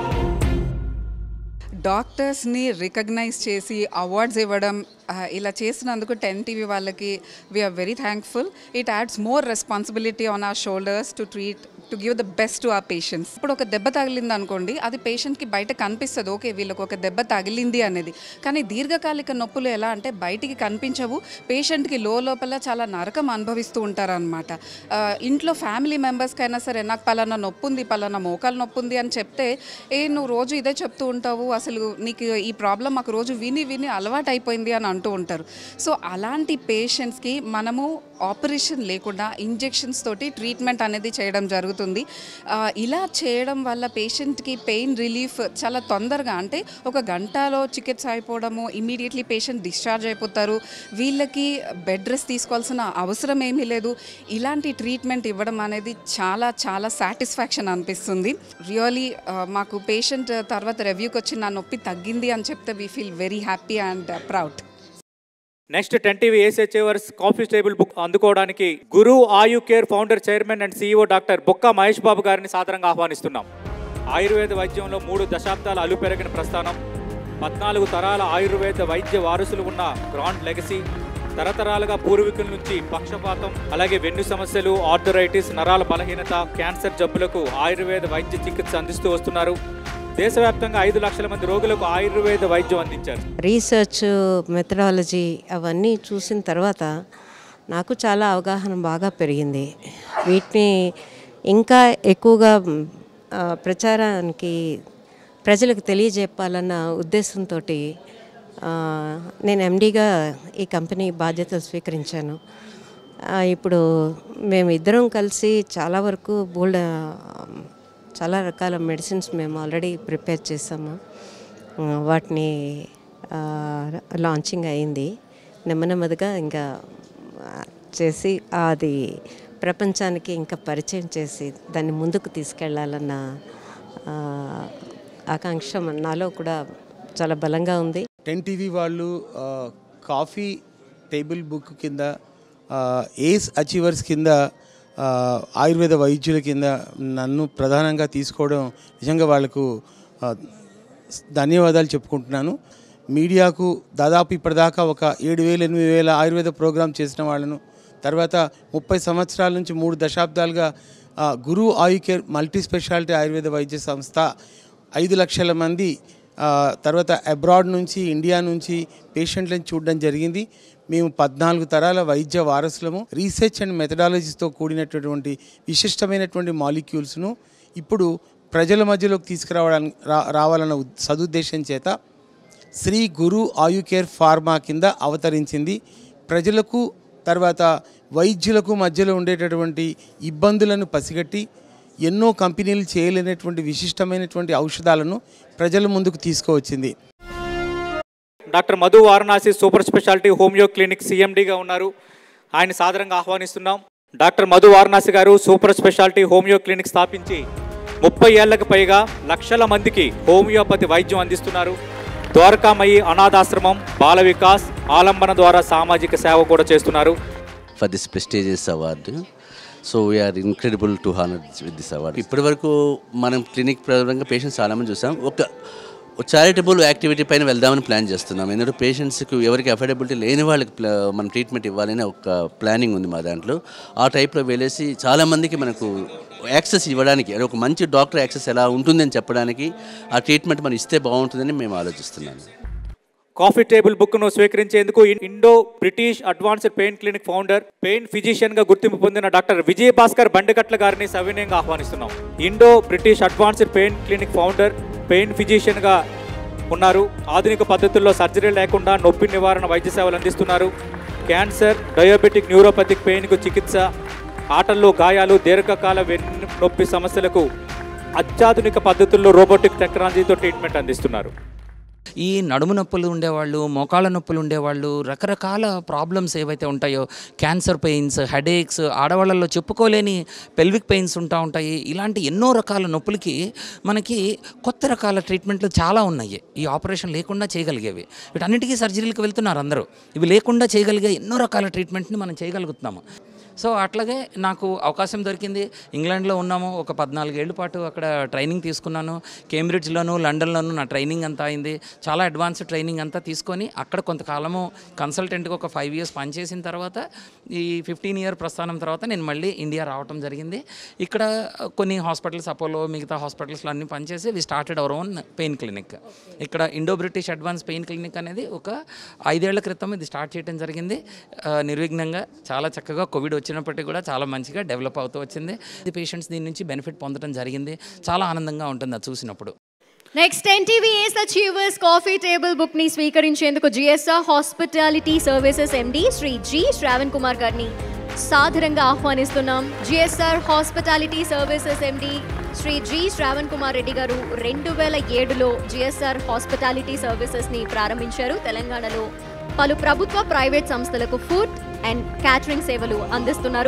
డాక్టర్స్ని రికగ్నైజ్ చేసి అవార్డ్స్ ఇవ్వడం, ఇలా చేసినందుకు 10TV వాళ్ళకి we are very thankful. It adds more responsibility on our shoulders to give the best to our patients. ఇప్పుడు ఒక దెబ్బ తగిలింది అనుకోండి, అది పేషెంట్కి బయట కనిపిస్తుంది, ఓకే వీళ్ళకి ఒక దెబ్బ తగిలింది అనేది. కానీ దీర్ఘకాలిక నొప్పులు ఎలా అంటే బయటికి కనిపించవు, పేషెంట్కి లోపల చాలా నరకం అనుభవిస్తూ ఉంటారనమాట. ఇంట్లో ఫ్యామిలీ మెంబర్స్కైనా సరే నాకు పలానా నొప్పి ఉంది, పలానా మోకాలు నొప్పి ఉంది అని చెప్తే, నువ్వు రోజు ఇదే చెప్తూ ఉంటావు, అసలు నీకు ఈ ప్రాబ్లం మాకు రోజు విని అలవాటు అయిపోయింది అని అంటూ ఉంటారు. సో అలాంటి పేషెంట్స్కి మనము ఆపరేషన్ లేకుండా ఇంజెక్షన్స్ తోటి ట్రీట్మెంట్ అనేది చేయడం జరుగుతుంది. ఇలా చేయడం వల్ల పేషెంట్కి పెయిన్ రిలీఫ్ చాలా తొందరగా, అంటే 1 గంటలో చికిత్స అయిపోవడము, ఇమీడియట్లీ పేషెంట్ డిశ్చార్జ్ అయిపోతారు. వీళ్ళకి బెడ్ రెస్ట్ తీసుకోవాల్సిన అవసరం ఏమీ లేదు. ఇలాంటి ట్రీట్మెంట్ ఇవ్వడం అనేది చాలా చాలా సాటిస్ఫాక్షన్ అనిపిస్తుంది. రియలీ మాకు పేషెంట్ తర్వాత రివ్యూకి వచ్చి నా నొప్పి తగ్గింది అని చెప్తే we feel very happy and proud. Next 10TV ace achievers coffee table book అందుకోవడానికి Guru Ayu care founder, chairman and CEO doctor Bokka Mahesh బాబు గారిని సాదరంగా ఆహ్వానిస్తున్నాం. ఆయుర్వేద వైద్యంలో 3 దశాబ్దాల అలుపెరగిన ప్రస్థానం, 14 తరాల ఆయుర్వేద వైద్య వారసులు ఉన్న గ్రాండ్ లెగసీ, తరతరాలుగా పూర్వీకుల నుంచి పక్షపాతం, అలాగే వెన్ను సమస్యలు, ఆర్థరైటిస్, నరాల బలహీనత, క్యాన్సర్ జబ్బులకు ఆయుర్వేద వైద్య చికిత్స అందిస్తూ వస్తున్నారు. దేశవ్యాప్తంగా 5 లక్షల మంది రోగులకు ఆయుర్వేద వైద్యం అందించారు. రీసెర్చ్ మెథడాలజీ అవన్నీ చూసిన తర్వాత నాకు చాలా అవగాహన బాగా పెరిగింది. వీటిని ఇంకా ఎక్కువగా ప్రచారానికి ప్రజలకు తెలియజెప్పాలన్న ఉద్దేశంతో నేను MDగా ఈ కంపెనీ బాధ్యతలు స్వీకరించాను. ఇప్పుడు మేము ఇద్దరం కలిసి చాలా వరకు చాలా రకాల మెడిసిన్స్ మేము ఆల్రెడీ ప్రిపేర్ చేసాము. వాటిని లాంచింగ్ అయింది. నెమ్మదిగా ఇంకా చేసి అది ప్రపంచానికి ఇంకా పరిచయం చేసి దాన్ని ముందుకు తీసుకెళ్లాలన్న ఆకాంక్ష నాలో కూడా చాలా బలంగా ఉంది. 10TV వాళ్ళు కాఫీ టేబుల్ బుక్ కింద ఏస్ అచీవర్స్ కింద ఆయుర్వేద వైద్యుల కింద నన్ను ప్రధానంగా తీసుకోవడం నిజంగా వాళ్ళకు ధన్యవాదాలు చెప్పుకుంటున్నాను. మీడియాకు దాదాపు ఇప్పటిదాకా ఒక 7,000-8,000 ఆయుర్వేద ప్రోగ్రాం చేసిన వాళ్ళను, తర్వాత 30 సంవత్సరాల నుంచి 3 దశాబ్దాలుగా గురు Ayu care multi speciality Ayurveda వైద్య సంస్థ 5 లక్షల మంది తర్వాత అబ్రాడ్ నుంచి ఇండియా నుంచి పేషెంట్లను చూడడం జరిగింది. మేము 14 తరాల వైద్య వారసులము. రీసెర్చ్ అండ్ మెథడాలజీతో కూడినటువంటి విశిష్టమైనటువంటి మాలిక్యూల్స్ను ఇప్పుడు ప్రజల మధ్యలోకి తీసుకురావడానికి రావాలన్న సదుద్దేశం చేత శ్రీ గురు ఆయు కేర్ ఫార్మా కింద అవతరించింది. ప్రజలకు తర్వాత వైద్యులకు మధ్యలో ఉండేటటువంటి ఇబ్బందులను పసిగట్టి ఎన్నో కంపెనీలు చేయలేనటువంటి విశిష్టమైనటువంటి ఔషధాలను ప్రజల ముందుకు తీసుకువచ్చింది. Doctor Madhu Varanasi super speciality homeo clinic సిఎండిగా ఉన్నారు. ఆయన సాదరంగా ఆహ్వానిస్తున్నాం. డాక్టర్ మధు వారణాసి గారు సూపర్ స్పెషాలిటీ హోమియో క్లినిక్ స్థాపించి 30 ఏళ్లకు పైగా లక్షల మందికి హోమియోపతి వైద్యం అందిస్తున్నారు. ద్వారకామయి అనాథాశ్రమం, బాల వికాస్, ఆలంబన ద్వారా సామాజిక సేవ కూడా చేస్తున్నారు. For this prestigious award, so we are incredible to honour with this award. ఇప్పటివరకు మనం క్లినిక్ పరంగా పేషెంట్స్ చాలామంది చూసాం. ఒక చారిటబుల్ యాక్టివిటీ పైన వెళ్దామని ప్లాన్ చేస్తున్నాం. ఎందుకంటే పేషెంట్స్కి ఎవరికి అఫోర్డబిలిటీ లేని వాళ్ళకి మనం ట్రీట్మెంట్ ఇవ్వాలని ఒక ప్లానింగ్ ఉంది మా దాంట్లో. ఆ టైప్లో వెళ్ళేసి చాలామందికి మనకు యాక్సెస్ ఇవ్వడానికి, అది ఒక మంచి డాక్టర్ యాక్సెస్ ఎలా ఉంటుందని చెప్పడానికి ఆ ట్రీట్మెంట్ మనం ఇస్తే బాగుంటుందని మేము ఆలోచిస్తున్నాము. కాఫీ టేబుల్ బుక్ను స్వీకరించేందుకు Indo British advanced pain clinic founder, pain ఫిజిషియన్గా గుర్తింపు పొందిన డాక్టర్ విజయ్ భాస్కర్ బండికట్ల గారిని సవినయంగా ఆహ్వానిస్తున్నాం. Indo British advanced pain clinic founder, pain ఫిజిషియన్గా ఉన్నారు. ఆధునిక పద్ధతుల్లో సర్జరీ లేకుండా నొప్పి నివారణ వైద్య సేవలు అందిస్తున్నారు. క్యాన్సర్, డయాబెటిక్, న్యూరోపతిక్ పెయిన్కు చికిత్స, ఆటల్లో గాయాలు, దీర్ఘకాల వెన్ను నొప్పి సమస్యలకు అత్యాధునిక పద్ధతుల్లో రోబోటిక్ టెక్నాలజీతో ట్రీట్మెంట్ అందిస్తున్నారు. ఈ నడుము నొప్పులు ఉండేవాళ్ళు, మోకాళ్ళ నొప్పులు ఉండేవాళ్ళు, రకరకాల ప్రాబ్లమ్స్ ఏవైతే ఉంటాయో, క్యాన్సర్ పెయిన్స్, హెడేక్స్, ఆడవాళ్ళలో చెప్పుకోలేని పెల్విక్ పెయిన్స్ ఉంటాయి. ఇలాంటి ఎన్నో రకాల నొప్పులకి మనకి కొత్త రకాల ట్రీట్మెంట్లు చాలా ఉన్నాయి. ఈ ఆపరేషన్ లేకుండా చేయగలిగేవి. వీటన్నిటికీ సర్జరీలకు వెళ్తున్నారు అందరూ. ఇవి లేకుండా చేయగలిగే ఎన్నో రకాల ట్రీట్మెంట్ని మనం చేయగలుగుతున్నాము. సో అట్లాగే నాకు అవకాశం దొరికింది. ఇంగ్లాండ్లో ఉన్నాము, ఒక 14 ఏళ్ల పాటు అక్కడ ట్రైనింగ్ తీసుకున్నాను. కేంబ్రిడ్జ్లోను, లండన్లోను నా ట్రైనింగ్ అంతా అయింది. చాలా అడ్వాన్స్డ్ ట్రైనింగ్ అంతా తీసుకొని అక్కడ కొంతకాలము కన్సల్టెంట్గా ఒక 5 years పనిచేసిన తర్వాత ఈ 15 year ప్రస్థానం తర్వాత నేను మళ్ళీ ఇండియా రావటం జరిగింది. ఇక్కడ కొన్ని హాస్పిటల్స్, అపోలో, మిగతా హాస్పిటల్స్లో అన్నీ పనిచేసి we started our own pain clinic. ఇక్కడ Indo British advance pain clinic అనేది ఒక 5 ఏళ్ల క్రితం ఇది స్టార్ట్ చేయడం జరిగింది. నిర్విఘ్నంగా చాలా చక్కగా కోవిడ్ వచ్చినప్పటికీ కూడా చాలా మంచిగా డెవలప్ అవుతూ వచ్చింది. పేషెంట్స్ దీని నుంచి బెనిఫిట్ పొందడం జరిగింది. చాలా ఆనందంగా ఉంటుంది అది చూసినప్పుడు. Next 10TV ace achievers coffee table book ని స్వీకరించేందుకు GSR hospitality services MD Shri G Shravan Kumar గారిని సాదరంగా ఆహ్వానిస్తున్నాం. GSR hospitality services MD Shri G Shravan Kumar Reddy గారు 2007లో జిఎస్ఆర్ హాస్పిటాలిటీ సర్వీసెస్ ని ప్రారంభించారు. తెలంగాణలో పలు ప్రభుత్వ, ప్రైవేట్ సంస్థలకు ఫుడ్ అండ్ క్యాటరింగ్ సేవలు అందిస్తున్నారు.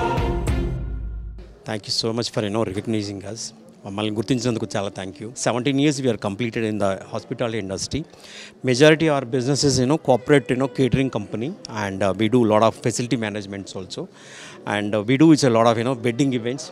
Thank you so much for recognising us. మమ్మల్ని గుర్తించినందుకు చాలా thank you. 17 years we are completed in the hospitality industry. Majority our business is corporate catering company, and we do a lot of facility managements also, and we do a lot of wedding events,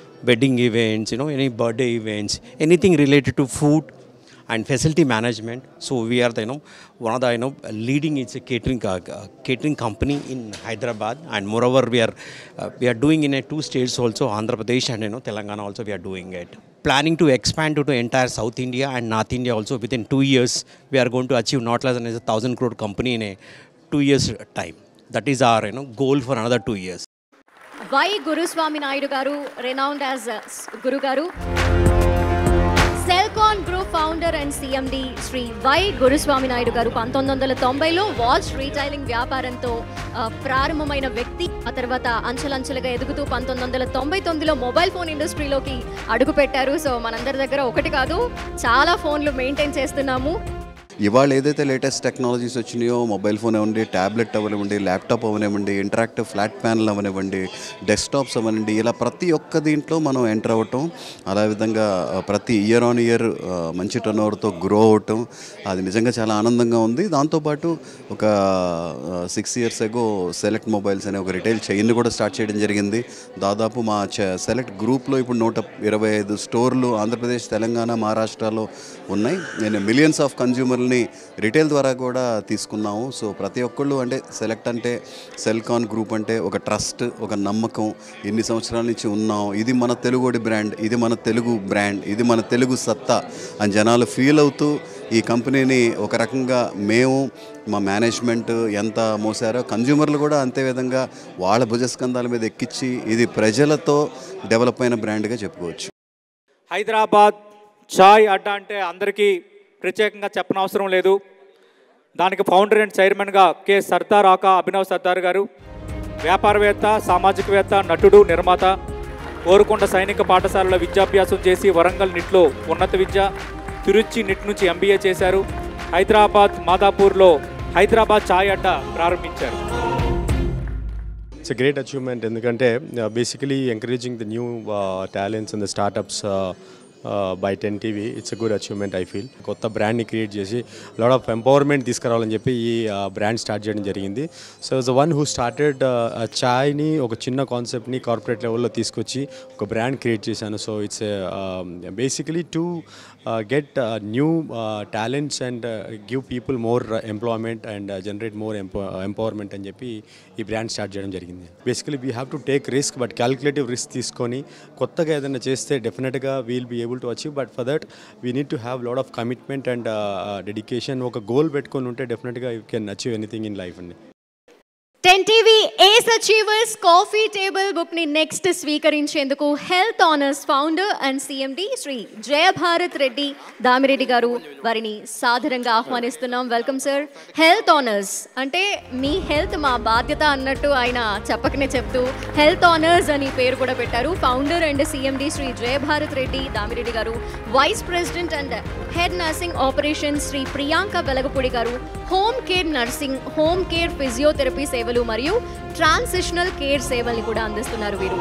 any birthday events, anything related to food and facility management. So we are the one of the leading catering company in Hyderabad, and moreover we are doing in 2 states also, Andhra Pradesh and Telangana also we are doing it. Planning to expand to the entire South India and North India also. Within 2 years we are going to achieve not less than 1,000 crore company in a 2 years time. That is our goal for another 2 years. Y Guruswamy Naidu గారు, renowned as Guru గారు. సెల్కో Celkon group founder and CMD Shri Y Guruswamy Naidu గారు 1990లో watch retailing వ్యాపారంతో ప్రారంభమైన వ్యక్తి. ఆ తర్వాత అంచెలంచెలుగా ఎదుగుతూ 1999లో మొబైల్ ఫోన్ ఇండస్ట్రీలోకి అడుగుపెట్టారు. సో మనందరి దగ్గర ఒకటి కాదు, చాలా ఫోన్లు మెయింటైన్ చేస్తున్నాము. ఇవాళ ఏదైతే లేటెస్ట్ టెక్నాలజీస్ వచ్చినాయో, మొబైల్ ఫోన్ అవ్వండి, ట్యాబ్లెట్ అవనివ్వండి, ల్యాప్టాప్ అవనివ్వండి, ఇంటరాక్టివ్ ఫ్లాట్ ప్యానల్ అవనివ్వండి, డెస్క్టాప్స్ అవనివ్వండి, ఇలా ప్రతి ఒక్క దీంట్లో మనం ఎంటర్ అవ్వటం, అదేవిధంగా ప్రతి ఇయర్ ఆన్ ఇయర్ మంచి టర్న్ ఓవర్తో గ్రో అవటం, అది నిజంగా చాలా ఆనందంగా ఉంది. దాంతోపాటు ఒక 6 years ago సెలెక్ట్ మొబైల్స్ అనే ఒక రిటైల్ చైన్ కూడా స్టార్ట్ చేయడం జరిగింది. దాదాపు మా సెలెక్ట్ గ్రూప్లో ఇప్పుడు 125 స్టోర్లు ఆంధ్రప్రదేశ్, తెలంగాణ, మహారాష్ట్రలో ఉన్నాయి. నేను మిలియన్స్ ఆఫ్ కన్జ్యూమర్లు రిటైల్ ద్వారా కూడా తీసుకున్నాము. సో ప్రతి ఒక్కళ్ళు అంటే సెలెక్ట్ అంటే, సెల్కాన్ గ్రూప్ అంటే ఒక ట్రస్ట్, ఒక నమ్మకం. ఎన్ని సంవత్సరాల నుంచి ఉన్నాం, ఇది మన తెలుగుడి బ్రాండ్, ఇది మన తెలుగు బ్రాండ్, ఇది మన తెలుగు సత్తా అని జనాలు ఫీల్ అవుతూ ఈ కంపెనీని ఒక రకంగా మేము, మా మేనేజ్మెంట్ ఎంత మోసారో కన్జ్యూమర్లు కూడా అంతే విధంగా వాళ్ళ భుజస్కంధాల మీద ఎక్కించి ఇది ప్రజలతో డెవలప్ అయిన బ్రాండ్గా చెప్పుకోవచ్చు. హైదరాబాద్ చాయ్ అడ్డా అంటే అందరికీ ప్రత్యేకంగా చెప్పనవసరం లేదు. దానికి ఫౌండర్ అండ్ చైర్మన్గా కె సర్దార్ ఆకా అభినవ్ సర్దార్ గారు, వ్యాపారవేత్త, సామాజికవేత్త, నటుడు, నిర్మాత. కోరుకొండ సైనిక పాఠశాలలో విద్యాభ్యాసం చేసి వరంగల్ నిట్లో ఉన్నత విద్య, తిరుచి నిట్ నుంచి MBA చేశారు. హైదరాబాద్ మాదాపూర్లో హైదరాబాద్ చాయ్ అడ్డా ప్రారంభించారు. It's a great achievement ఎందుకంటే basically encouraging the new talents and the startups by 10TV. It's a good achievement I feel. కొత్త బ్రాండ్ని క్రియేట్ చేసి లాట్ ఆఫ్ ఎంపవర్మెంట్ తీసుకురావాలని చెప్పి ఈ బ్రాండ్ స్టార్ట్ చేయడం జరిగింది. So the one who started చాయ్ని ఒక చిన్న కాన్సెప్ట్ని కార్పొరేట్ లెవెల్లో తీసుకొచ్చి ఒక బ్రాండ్ క్రియేట్ చేశాను. So it's basically to get new talents and give people more employment and generate more empowerment అని చెప్పి ఈ బ్రాండ్ స్టార్ట్ చేయడం జరిగింది. Basically we have to take risk, but calculative risk తీసుకొని కొత్తగా ఏదైనా చేస్తే డెఫినెట్గా we'll be able to achieve. But for that we need to have lot of commitment and dedication. ఒక గోల్ పెట్టుకొని ఉంటే డెఫినెట్గా you can achieve anything in life అండి. 10TV ace achievers coffee table book ని నెక్స్ట్ స్వీకరించేందుకు health honours founder and CMD Shri Jayabharat Reddy Damireddy గారు వారిని సాదరంగా ఆహ్వానిస్తున్నాం. Welcome sir. హెల్త్ ఆనర్స్ అంటే మీ హెల్త్ మా బాధ్యత అన్నట్టు ఆయన చెప్పకనే చెప్తూ హెల్త్ ఆనర్స్ అని పేరు కూడా పెట్టారు. Founder and CMD Shri Jayabharat Reddy Damireddy గారు, vice president and head nursing operations Shri Priyanka Velagapudi గారు, home care nursing, home care physiotherapy సేవలు మరియు ట్రాన్సిషనల్ కేర్ సేవల్ని కూడా అందిస్తున్నారు వీరు.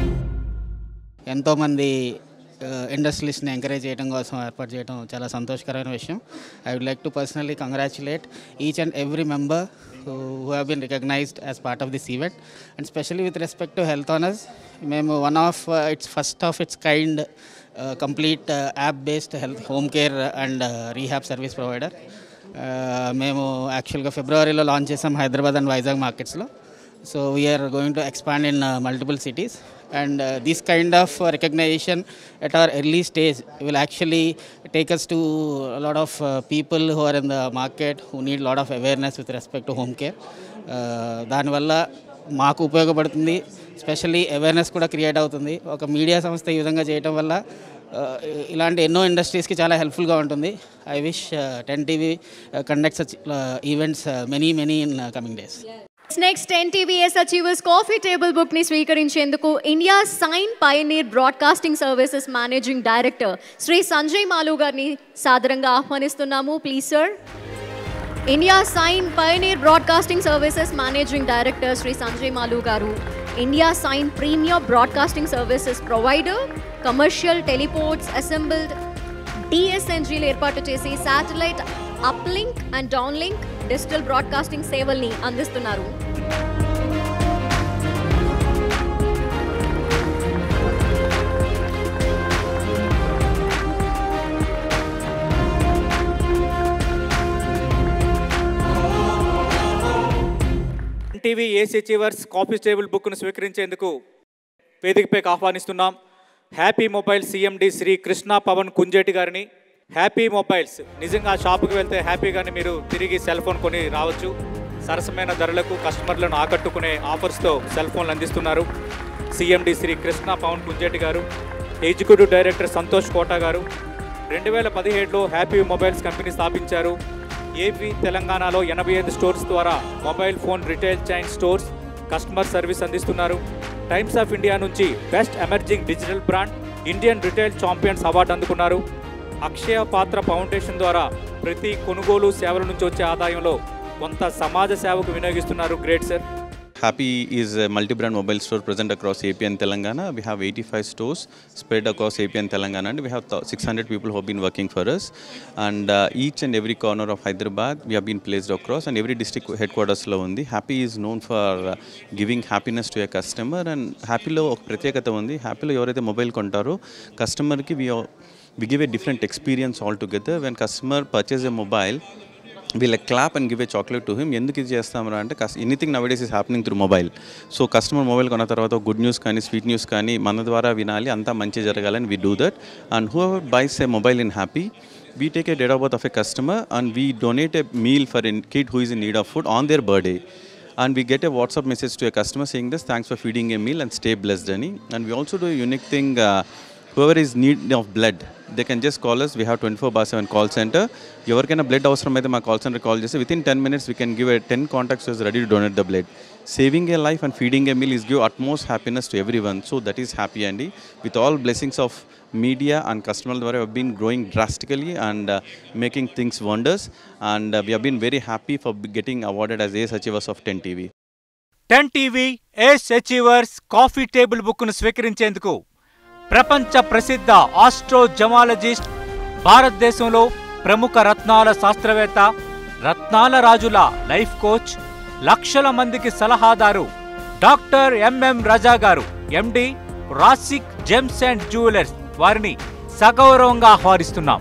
ఎంతోమంది ఇండస్ట్రియలిస్ట్ని ఎంకరేజ్ చేయడం కోసం ఏర్పాటు చేయడం చాలా సంతోషకరమైన విషయం. I would like to personally congratulate each and every member who have been recognized as part of this event, and especially with respect to health honors, మేము one of its first of its kind complete app based health home care and rehab service provider. మేము యాక్చువల్గా ఫిబ్రవరిలో launch చేసాం Hyderabad and Vizag మార్కెట్స్లో. So we are going to expand in multiple cities, and this kind of recognition at our early stage will actually take us to a lot of people who are in the market who need a lot of awareness with respect to home care. దానివల్ల మాకు ఉపయోగపడుతుంది, specially awareness కూడా create అవుతుంది. ఒక media సంస్థ ఈ విధంగా చేయడం వల్ల ఇలాంటి ఎన్నో ఇండస్ట్రీస్కి చాలా హెల్ప్ఫుల్గా ఉంటుంది. I wish 10TV conduct such events many in coming days. Next 10TV ace achievers coffee table book ని స్వీకరించేందుకు India sign pioneer broadcasting services managing director Shri Sanjay Malu గారిని సాదరంగా ఆహ్వానిస్తున్నాము. Please sir. India sign pioneer broadcasting services managing director Shri Sanjay Malu గారు India sign premier broadcasting services provider, commercial teleports assembled DSNGలు ఏర్పాటు చేసి satellite uplink and downlink digital broadcasting సేవల్ని అందిస్తున్నారు. TV ace achievers coffee table బుక్ను స్వీకరించేందుకు వేదికపైకి ఆహ్వానిస్తున్నాం happy mobiles CMD Shri Krishna Pavan Kunjeti గారిని. హ్యాపీ మొబైల్స్ నిజంగా షాపుకి వెళ్తే హ్యాపీగానే మీరు తిరిగి సెల్ ఫోన్ కొని రావచ్చు. సరసమైన ధరలకు కస్టమర్లను ఆకట్టుకునే ఆఫర్స్తో సెల్ ఫోన్లు అందిస్తున్నారు. CMD శ్రీ కృష్ణ పవన్ కుంజేటి గారు, ఎగ్జిక్యూటివ్ డైరెక్టర్ సంతోష్ కోటా గారు, 2017లో హ్యాపీ మొబైల్స్ కంపెనీ స్థాపించారు. ఏపీ తెలంగాణలో 85 స్టోర్స్ ద్వారా mobile phone retail chain stores customer service అందిస్తున్నారు. టైమ్స్ ఆఫ్ ఇండియా నుంచి best emerging digital brand Indian retail champions award అందుకున్నారు. అక్షయ పాత్ర ఫౌండేషన్ ద్వారా ప్రతి కొనుగోలు సేవల నుంచి వచ్చే ఆదాయంలో కొంత సమాజ సేవకు వినియోగిస్తున్నారు. Great sir. Happy is a multi-brand mobile store present across AP and Telangana. We have 85 stores spread across AP and Telangana, and we have 600 people who have been working for us. And each and every corner of Hyderabad, we have been placed across, and every district headquarters lo undi. Happy is known for giving happiness to a customer, and Happy lo oka pratyekata undi. Happy lo evaraithe mobile kontaro customer ki we give a different experience altogether. When customer purchase a mobile, we like clap and give a chocolate to him. ఎందుకు ఇది చేస్తామరా అంటే anything nowadays is happening through mobile. So customer mobile కొన్న తర్వాత good news కానీ sweet news కానీ మన ద్వారా వినాలి, అంతా మంచి జరగాలని we do that. And whoever buys a mobile in happy, we take a date of birth of a customer and we donate a meal for a kid who is in need of food on their birthday. And we get a WhatsApp message to a customer saying this, thanks for feeding a meal and stay blessed ani. And we also do a unique thing, whoever is need of blood, they can just call us. We have 24/7 call center. ఎవరికైనా blood అవసరం అయితే మా call centre call చేస్తే within 10 minutes we can give a 10 contacts who is ready to donate the blood. Saving a life and feeding a meal is give utmost happiness to everyone. So that is happy Andy. With all blessings of media and customer ద్వారా have been growing drastically and making things wonders, and we have been very happy for getting awarded as Ace Achievers of 10 TV. 10 TV Ace Achievers coffee table బుక్ను స్వీకరించేందుకు ప్రపంచ ప్రసిద్ధ ఆస్ట్రోజమాలజిస్ట్, భారతదేశంలో ప్రముఖ రత్నాల శాస్త్రవేత్త, రత్నాల రాజుల లైఫ్ కోచ్, లక్షల మందికి సలహాదారు డాక్టర్ ఎంఎం రజా గారు, MD, Rasik gems and jewellers వారిని సగౌరవంగా ఆహ్వానిస్తున్నాం.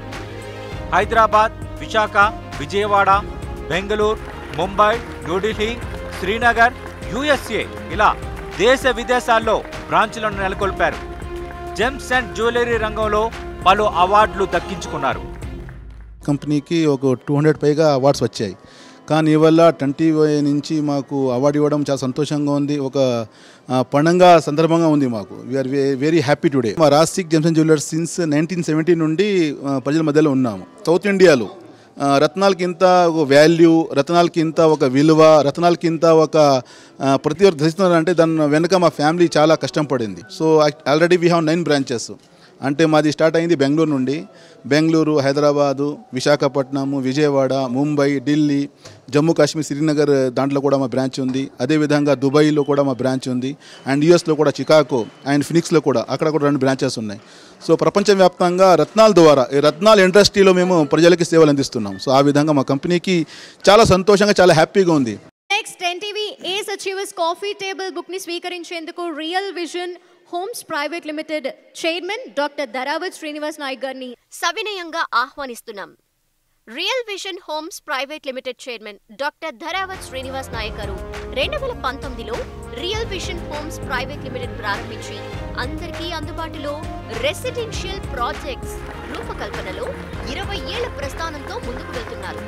హైదరాబాద్, విశాఖ, విజయవాడ, బెంగళూరు, ముంబై, న్యూఢిల్లీ, శ్రీనగర్, యుఎస్ఏ ఇలా దేశ విదేశాల్లో బ్రాంచ్లను నెలకొల్పారు. జెమ్స్ అండ్ జ్యువెలరీ రంగంలో పలు అవార్డులు దక్కించుకున్నారు. కంపెనీకి ఒక 200 పైగా అవార్డ్స్ వచ్చాయి. కానీ ఇవాళ 10 నుంచి మాకు అవార్డు ఇవ్వడం చాలా సంతోషంగా ఉంది. ఒక పండుగ సందర్భంగా ఉంది మాకు. We are very happy today. మా Rasik gems and jewellers since 1970 నుండి ప్రజల మధ్యలో ఉన్నాము. సౌత్ ఇండియాలో రత్నాలకి ఇంత ఒక వాల్యూ, రత్నాలకి ఇంత ఒక విలువ, రత్నాలకి ఇంత ఒక ప్రతి ఒక్కరు ధరిస్తున్నారంటే దాని వెనుక మా ఫ్యామిలీ చాలా కష్టం పడింది. So already we have 9 branches. అంటే మాది స్టార్ట్ అయింది బెంగళూరు నుండి. బెంగళూరు, హైదరాబాదు, విశాఖపట్నము, విజయవాడ, ముంబై, ఢిల్లీ, జమ్మూ కాశ్మీర్, శ్రీనగర్ దాంట్లో కూడా మా బ్రాంచ్ ఉంది. అదేవిధంగా దుబాయ్లో కూడా మా బ్రాంచ్ ఉంది. అండ్ యూఎస్లో కూడా చికాగో అండ్ ఫినిక్స్లో కూడా అక్కడ కూడా 2 బ్రాంచెస్ ఉన్నాయి. సో ప్రపంచవ్యాప్తంగా రత్నాల ద్వారా, ఈ రత్నాల ఇండస్ట్రీలో మేము ప్రజలకి సేవలు అందిస్తున్నాం. సో ఆ విధంగా మా కంపెనీకి చాలా సంతోషంగా, చాలా హ్యాపీగా ఉంది. Next 10 TV ace achievers coffee table బుక్ని స్వీకరించేందుకు real vision homes private limited chairman doctor Dharavath Srinivas Nayak గారిని సవినయంగా ఆహ్వానిస్తున్నాం. Real vision homes private limited chairman doctor Dharavath Srinivas Nayak గారు 2019లో real vision homes private limited ప్రారంభించి అందరికీ అందుబాటులో రెసిడెన్షియల్ ప్రాజెక్ట్స్ రూపకల్పనలో 20 ఏళ్ల ప్రస్థానంతో ముందుకు వెళ్తున్నారు.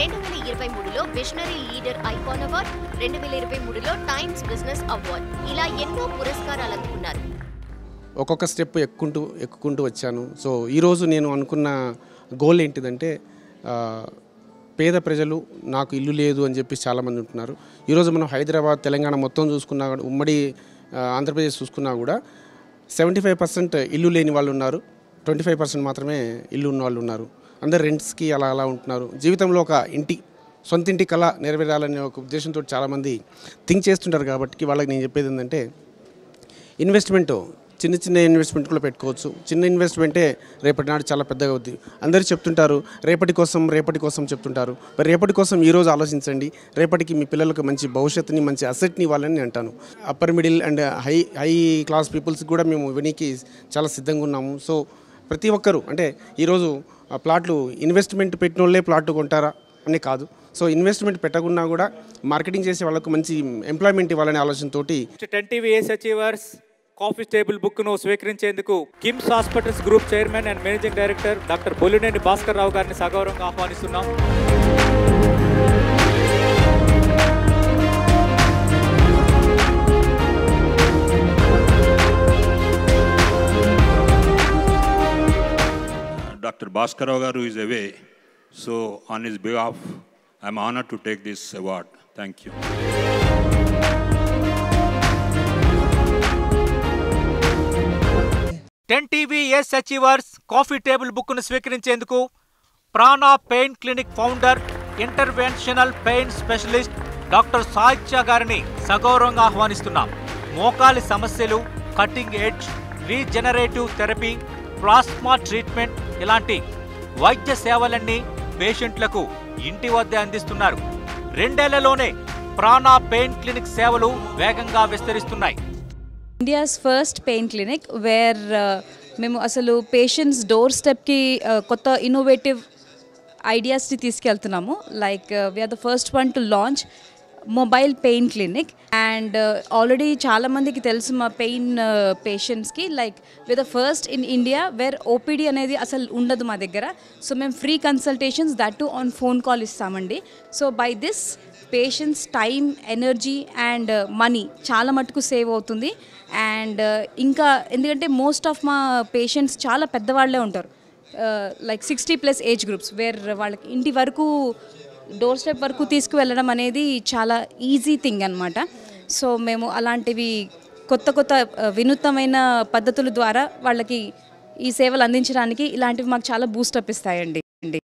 2023లో విజనరీ లీడర్ ఐకాన్ అవార్డ్, 2023లో టైమ్స్ బిజినెస్ అవార్డ్, ఇలా ఎన్నో పురస్కారాలు అందుకున్నారు. ఒక్కొక్క స్టెప్ ఎక్కుకుంటూ వచ్చాను. సో ఈరోజు నేను అనుకున్న గోల్ ఏంటిదంటే, పేద ప్రజలు నాకు ఇల్లు లేదు అని చెప్పి చాలామంది ఉంటున్నారు. ఈరోజు మనం హైదరాబాద్, తెలంగాణ మొత్తం చూసుకున్నా, ఉమ్మడి ఆంధ్రప్రదేశ్ చూసుకున్నా కూడా 75% ఇల్లు లేని వాళ్ళు ఉన్నారు, 25% మాత్రమే ఇల్లు ఉన్న వాళ్ళు ఉన్నారు. అందరు రెంట్స్కి అలా ఉంటున్నారు. జీవితంలో ఒక సొంత ఇంటి కళ నెరవేరాలనే ఒక ఉద్దేశంతో చాలామంది థింక్ చేస్తుంటారు. కాబట్టి వాళ్ళకి నేను చెప్పేది ఏంటంటే, ఇన్వెస్ట్మెంట్ చిన్న ఇన్వెస్ట్మెంట్ కూడా పెట్టుకోవచ్చు. చిన్న ఇన్వెస్ట్మెంటే రేపటి నాడు చాలా పెద్దగా అవుతుంది. అందరూ చెప్తుంటారు రేపటి కోసం చెప్తుంటారు. మరి రేపటి కోసం ఈరోజు ఆలోచించండి. రేపటికి మీ పిల్లలకు మంచి భవిష్యత్తుని, మంచి అసెట్ని ఇవ్వాలని నేను అంటాను. Upper middle and high class పీపుల్స్కి కూడా మేము ఇవ్వడానికి చాలా సిద్ధంగా ఉన్నాము. సో ప్రతి ఒక్కరూ అంటే ఈరోజు ప్లాట్లు ఇన్వెస్ట్మెంట్ పెట్టిన వాళ్ళే ప్లాట్లు కొంటారా అని కాదు. సో ఇన్వెస్ట్మెంట్ పెట్టకుండా కూడా మార్కెటింగ్ చేసే వాళ్ళకు మంచి ఎంప్లాయ్మెంట్ ఇవ్వాలనే ఆలోచనతోటి 10 TV ace achievers coffee table బుక్ను స్వీకరించేందుకు KIMS hospitals group chairman and managing director doctor Bollineni Bhaskar Rao గారిని సగౌరవంగా ఆహ్వానిస్తున్నాం. Bhaskara Garu is away. So on his behalf, I am honored to take this award. Thank you. TV ace achievers coffee table బుక్ను స్వీకరించేందుకు Prana pain clinic founder, interventional pain specialist doctor Sahitya గారిని సగౌరవంగా ఆహ్వానిస్తున్నాం. మోకాలి సమస్యలు, cutting edge, regenerative therapy, plasma treatment ఇలాంటి వైద్య సేవలన్నీ పేషెంట్లకు ఇంటి వద్దే అందిస్తున్నారు. 2 ఏళ్లలోనే ప్రాణ పెయిన్ క్లినిక్ సేవలు వేగంగా విస్తరిస్తున్నాయి. India's first pain clinic where మేము అసలు పేషెంట్స్ డోర్ స్టెప్కి కొత్త ఇన్నోవేటివ్ ఐడియాస్ని తీసుకెళ్తున్నాము. Like we are the first one to launch mobile pain clinic and already చాలామందికి తెలుసు మా పెయిన్ పేషెంట్స్కి. Like we are the first in India where OPD అనేది అసలు ఉండదు మా దగ్గర. సో మేము free consultations that too on phone call ఇస్తామండి. So by this patients time, energy and money చాలా మటుకు సేవ్ అవుతుంది. అండ్ ఇంకా ఎందుకంటే మోస్ట్ ఆఫ్ మా పేషెంట్స్ చాలా పెద్దవాళ్ళే ఉంటారు, లైక్ 60+ ఏజ్ గ్రూప్స్, వేర్ వాళ్ళకి ఇంటి వరకు డోర్ స్టెప్ వరకు తీసుకువెళ్ళడం అనేది చాలా ఈజీ థింగ్ అనమాట. సో మేము అలాంటివి కొత్త కొత్త వినూత్నమైన పద్ధతుల ద్వారా వాళ్ళకి ఈ సేవలు అందించడానికి ఇలాంటివి మాకు చాలా బూస్టప్ ఇస్తాయండి.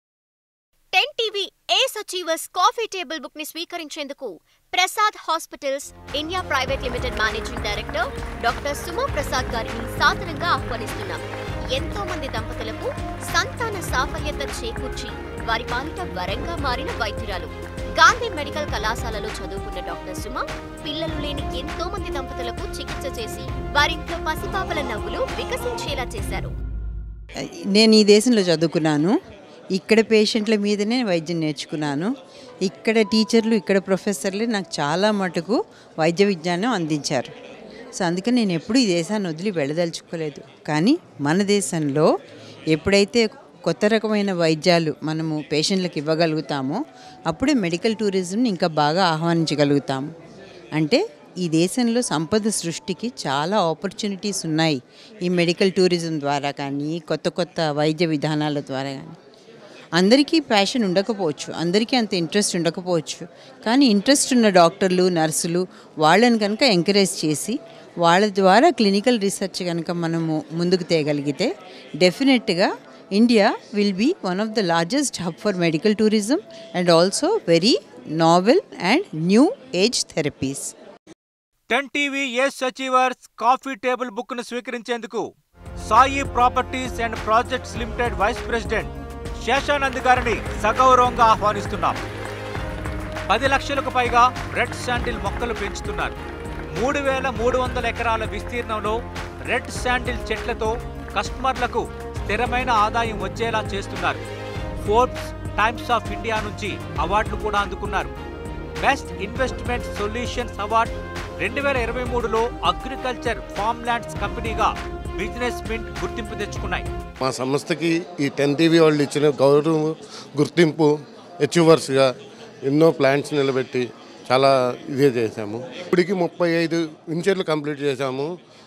10 TV ace achievers coffee table book ని స్వీకరించేందుకు Prasad hospitals India private limited managing director doctor Suma Prasad గారిని సాదరంగా ఆహ్వానిస్తున్నాం. ఎంతో మంది దంపతులకు సంతాన సాఫల్యత చేకూర్చి వారి పాలిట వరంగా మారిన వైద్యురాలు. గాంధీ మెడికల్ కళాశాలలో చదువుకున్న డాక్టర్ సుమా పిల్లలు లేని ఎంతో మంది దంపతులకు చికిత్స చేసి వారింట్లో పసిపాపల నవ్వులు వికసించేలా చేశారు. నేను ఈ దేశంలో చదువుకున్నాను. ఇక్కడ పేషెంట్ల మీదనే వైద్యం నేర్చుకున్నాను. ఇక్కడ టీచర్లు, ఇక్కడ ప్రొఫెసర్లు నాకు చాలా మటుకు వైద్య విజ్ఞానం అందించారు. సో అందుకని నేను ఎప్పుడు ఈ దేశాన్ని వదిలి వెళ్ళదలుచుకోలేదు. కానీ మన దేశంలో ఎప్పుడైతే కొత్త రకమైన వైద్యాలు మనము పేషెంట్లకు ఇవ్వగలుగుతామో అప్పుడే మెడికల్ టూరిజంని ఇంకా బాగా ఆహ్వానించగలుగుతాము. అంటే ఈ దేశంలో సంపద సృష్టికి చాలా ఆపర్చునిటీస్ ఉన్నాయి ఈ మెడికల్ టూరిజం ద్వారా కానీ, కొత్త కొత్త వైద్య విధానాల ద్వారా కానీ. అందరికీ ప్యాషన్ ఉండకపోవచ్చు, అందరికీ అంత ఇంట్రెస్ట్ ఉండకపోవచ్చు. కానీ ఇంట్రెస్ట్ ఉన్న డాక్టర్లు, నర్సులు వాళ్ళని కనుక ఎంకరేజ్ చేసి వాళ్ళ ద్వారా క్లినికల్ రీసెర్చ్ కనుక మనము ముందుకు తేగలిగితే డెఫినెట్గా India will be one of the largest hub for medical tourism and also very novel and new age therapies. 10 TV ace achievers coffee table బుక్ను స్వీకరించేందుకు Sai properties and projects limited vice president Seshanand గారిని సగౌరవంగా ఆహ్వానిస్తున్నాం. 10 లక్షలకు పైగా రెడ్ శాండిల్ మొక్కలు పెంచుతున్నారు. 3,300 ఎకరాల విస్తీర్ణంలో రెడ్ శాండిల్ చెట్లతో కస్టమర్లకు స్థిరమైన ఆదాయం వచ్చేలా చేస్తున్నారు. ఫోర్బ్స్, టైమ్స్ ఆఫ్ ఇండియా నుంచి అవార్డులు కూడా అందుకున్నారు. బెస్ట్ ఇన్వెస్ట్మెంట్ సొల్యూషన్స్ అవార్డు 2023లో అగ్రికల్చర్ ఫార్మ్ ల్యాండ్స్ కంపెనీగా బిజినెస్ మింట్ గుర్తింపు తెచ్చుకున్నాయి. మా సంస్థకి ఈ 10 టీవీ వాళ్ళు ఇచ్చిన గౌరవం, గుర్తింపు, అచీవర్స్గా ఎన్నో ప్లాంట్స్ నిలబెట్టి చాలా ఇదే చేశాము. ఇప్పటికి 35 వెంచర్లు కంప్లీట్ చేశాము.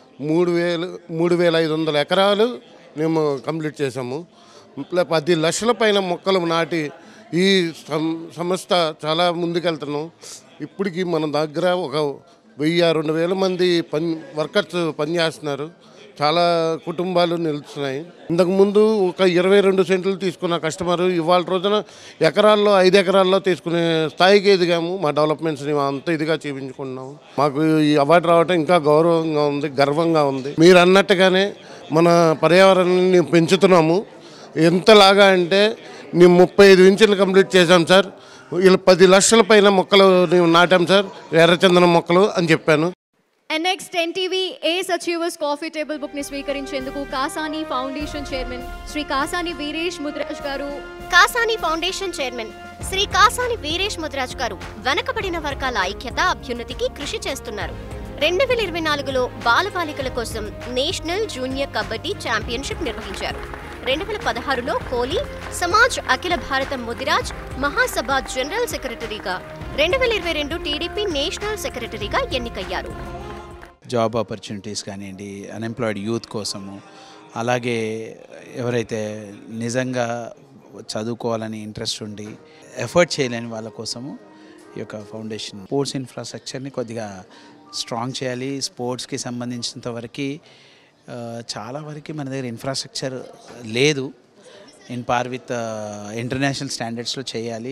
3,500 ఎకరాలు మేము కంప్లీట్ చేశాము. 10 లక్షల పైన మొక్కలు నాటి ఈ సంస్థ చాలా ముందుకెళ్తున్నాం. ఇప్పటికి మన దగ్గర ఒక 1,000-2,000 మంది వర్కర్స్ పనిచేస్తున్నారు. చాలా కుటుంబాలు నిలుస్తున్నాయి. ఇంతకుముందు ఒక 22 సెంట్లు తీసుకున్న కస్టమరు ఇవాళ రోజున ఎకరాల్లో 5 ఎకరాల్లో తీసుకునే స్థాయికి ఎదిగాము. మా డెవలప్మెంట్స్ని అంత ఇదిగా చూపించుకున్నాము. మాకు ఈ అవార్డు రావడం ఇంకా గౌరవంగా ఉంది, గర్వంగా ఉంది. మీరు అన్నట్టుగానే మన పర్యావరణాన్ని పెంచుతున్నాము. ఎంతలాగా అంటే మేము 35 వెంచర్లు కంప్లీట్ చేశాం సార్. ఇలా 10 లక్షల పైన మొక్కలు నాటాం సార్, ఎర్రచందనం మొక్కలు అని చెప్పాను. Next 10 TV ace achievers coffee table book ని స్వీకరించేందుకు కాసాని ఫౌండేషన్ చైర్మన్ శ్రీ కాసాని వీరేష్ ముద్రాజ్ గారు. కాసాని ఫౌండేషన్ చైర్మన్ శ్రీ కాసాని వీరేష్ ముద్రాజ్ గారు వెనకబడిన వర్గాల ఐక్యత, అభ్యున్నతికి కృషి చేస్తున్నారు. 2024లో బాలబాలికల కోసం నేషనల్ జూనియర్ కబడ్డీ ఛాంపియన్షిప్ నిర్వహించారు. 2016లో కోహ్లీ సమాజ్ అఖిల భారత ముదిరాజ్ మహాసభ జనరల్ సెక్రటరీగా, 2022 టీడీపీ నేషనల్ సెక్రటరీగా ఎన్నికయ్యారు. జాబ్ ఆపర్చునిటీస్ కానివ్వండి, అన్ఎంప్లాయిడ్ యూత్ కోసము, అలాగే ఎవరైతే నిజంగా చదువుకోవాలని ఇంట్రెస్ట్ ఉండి ఎఫర్ట్ చేయలేని వాళ్ళ కోసము ఈ యొక్క ఫౌండేషన్ స్పోర్ట్స్ ఇన్ఫ్రాస్ట్రక్చర్ని కొద్దిగా స్ట్రాంగ్ చేయాలి. స్పోర్ట్స్కి సంబంధించినంత వరకు చాలా వరకు మన దగ్గర ఇన్ఫ్రాస్ట్రక్చర్ లేదు. ఇన్ పార్ విత్ ఇంటర్నేషనల్ స్టాండర్డ్స్లో చేయాలి.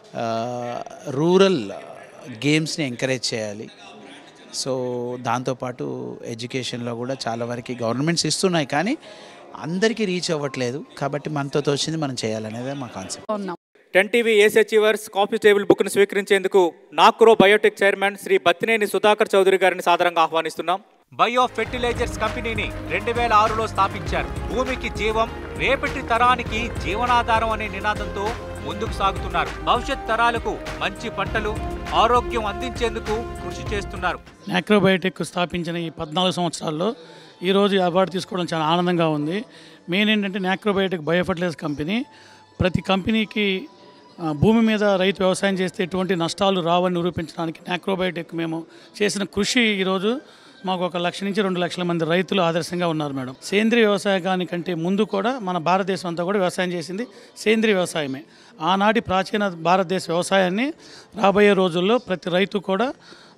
రూరల్ గేమ్స్ని ఎంకరేజ్ చేయాలి. సో దాంతోపాటు ఎడ్యుకేషన్లో కూడా చాలా వరకు గవర్నమెంట్స్ ఇస్తున్నాయి, కానీ అందరికీ రీచ్ అవ్వట్లేదు. కాబట్టి మనతో తోచింది మనం చేయాలనేదే మా కాన్సెప్ట్. 10 TV ace achievers coffee table బుక్ను స్వీకరించేందుకు నాక్రో బయోటెక్ చైర్మన్ శ్రీ బత్తినేని సుధాకర్ చౌదరి గారిని సాదరంగా ఆహ్వానిస్తున్నాం. బయో ఫెర్టిలైజర్స్ కంపెనీని 2006లో స్థాపించారు. భూమికి జీవం, రేపటి తరానికి జీవనాధారం అనే నినాదంతో ముందుకు సాగుతున్నారు. భవిష్యత్ తరాలకు మంచి పంటలు, ఆరోగ్యం అందించేందుకు కృషి చేస్తున్నారు. నాక్రో బయోటెక్ స్థాపించిన ఈ 14 సంవత్సరాల్లో ఈరోజు ఈ అవార్డు తీసుకోవడం చాలా ఆనందంగా ఉంది. మెయిన్ ఏంటంటే Nacro biotech bio fertilisers company ప్రతి కంపెనీకి భూమి మీద రైతు వ్యవసాయం చేస్తే ఎటువంటి నష్టాలు రావని నిరూపించడానికి నాక్రో బయోటెక్ మేము చేసిన కృషి ఈరోజు మాకు 1 లక్ష నుంచి 2 లక్షల మంది రైతులు ఆదర్శంగా ఉన్నారు మేడం. సేంద్రీయ వ్యవసాయానికంటే ముందు కూడా మన భారతదేశం అంతా కూడా వ్యవసాయం చేసింది సేంద్రీయ వ్యవసాయమే. ఆనాటి ప్రాచీన భారతదేశ వ్యవసాయాన్ని రాబోయే రోజుల్లో ప్రతి రైతు కూడా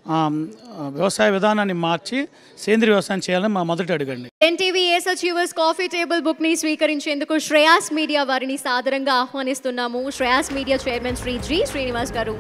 వ్యవసాయ విధానాన్ని మార్చి సేంద్రీయ వ్యవసాయం చేయాలని మా మొదటి అడుగండి. 10 TV ace achievers coffee table book ని స్వీకరించేందుకు శ్రేయాస్ మీడియా వారిని సాదరంగా ఆహ్వానిస్తున్నాము. Shreyas media chairman Shri G Srinivas గారు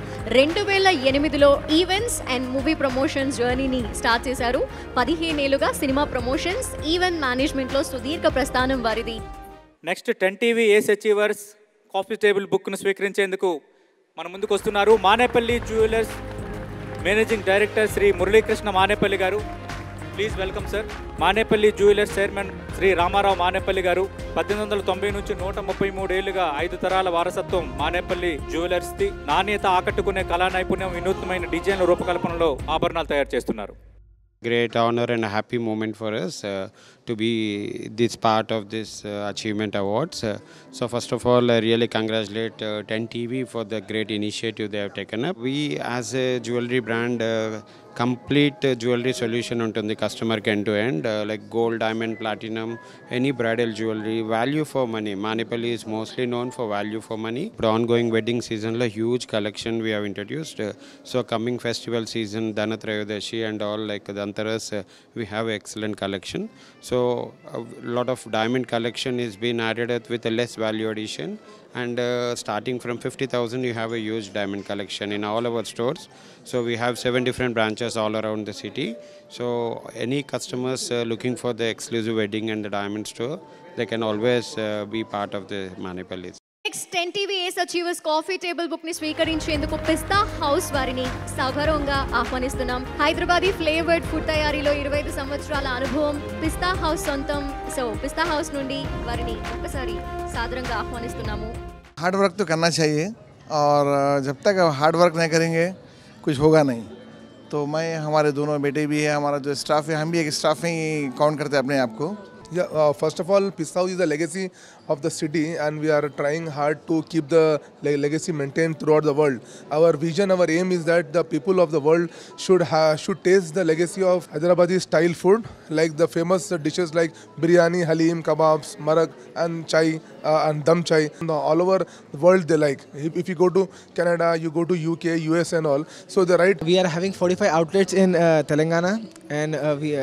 2008లో ఈవెంట్స్ అండ్ మూవీ ప్రమోషన్స్ జర్నీని స్టార్ట్ చేశారు. 15 ఏళ్లుగా సినిమా ప్రమోషన్స్, ఈవెంట్ మేనేజ్మెంట్ లో సుదీర్ఘ ప్రస్థానం వారిది. Next 10 TV ace achievers coffee table బుక్ను స్వీకరించేందుకు మన ముందుకు వస్తున్నారు Manepalli jewellers managing director Shri Muralikrishna Manepalli గారు. Please welcome sir. Manepalli jewellers chairman Shri Ramarao Manepalli గారు 1890 నుంచి 133 ఏళ్లుగా 5 తరాల వారసత్వం మానేపల్లి జ్యువెలర్స్ది. నాణ్యత, ఆకట్టుకునే కళా నైపుణ్యం, వినూత్నమైన డిజైన్ల రూపకల్పనలో ఆభరణాలు తయారు చేస్తున్నారు. Great honor and a happy moment for us to be this part of this achievement awards. So first of all, I really congratulate 10 TV for the great initiative they have taken up. We as a jewelry brand complete jewelry solution ఉంటుంది కస్టమర్కి end to end, like gold, diamond, platinum, any bridal jewelry, value for money. Manipali is mostly known for value for money. ఇప్పుడు ongoing wedding season లో huge collection we have introduced. So coming festival season, Dhanatrayodashi and all like Dhanteras, we have excellent collection. So a lot of diamond collection is being added with a less value addition. And starting from 50,000 you have a huge diamond collection in all our stores. So we have 7 different branches all around the city. So any customers looking for the exclusive wedding and the diamond store, they can always be part of the Manipali. Next 10 TV ace achievers coffee table book ని స్వీకరించేందుకు పిస్తా house వారిని సగౌరవంగా ఆహ్వానిస్తున్నాం. Hyderabadi flavoured food తయారీలో 25 సంవత్సరాల అనుభవం Pista house సొంతం. So Pista house నుండి వారిని ఒక్కసారి సాదరంగా ఆహ్వానిస్తున్నాము. हार्ड वर्क तो करना चाहिए और जब तक हार्ड वर्क नहीं करेंगे कुछ होगा नहीं. तो मैं, हमारे दोनों बेटे भी है, हमारा जो स्टाफ है, हम भी एक स्टाफ में ही काउंट करते हैं अपने आप को. First of all, Pista House is the legacy of the city and we are trying hard to keep the legacy maintained throughout the world. Our vision, our aim is that the people of the world should taste the legacy of Hyderabadi style food, like the famous dishes like biryani, halim, kebabs, maraq and chai and dum chai. All over the world they like. If you go to Canada, you go to UK, US and all. So the right. We are having 45 outlets in Telangana and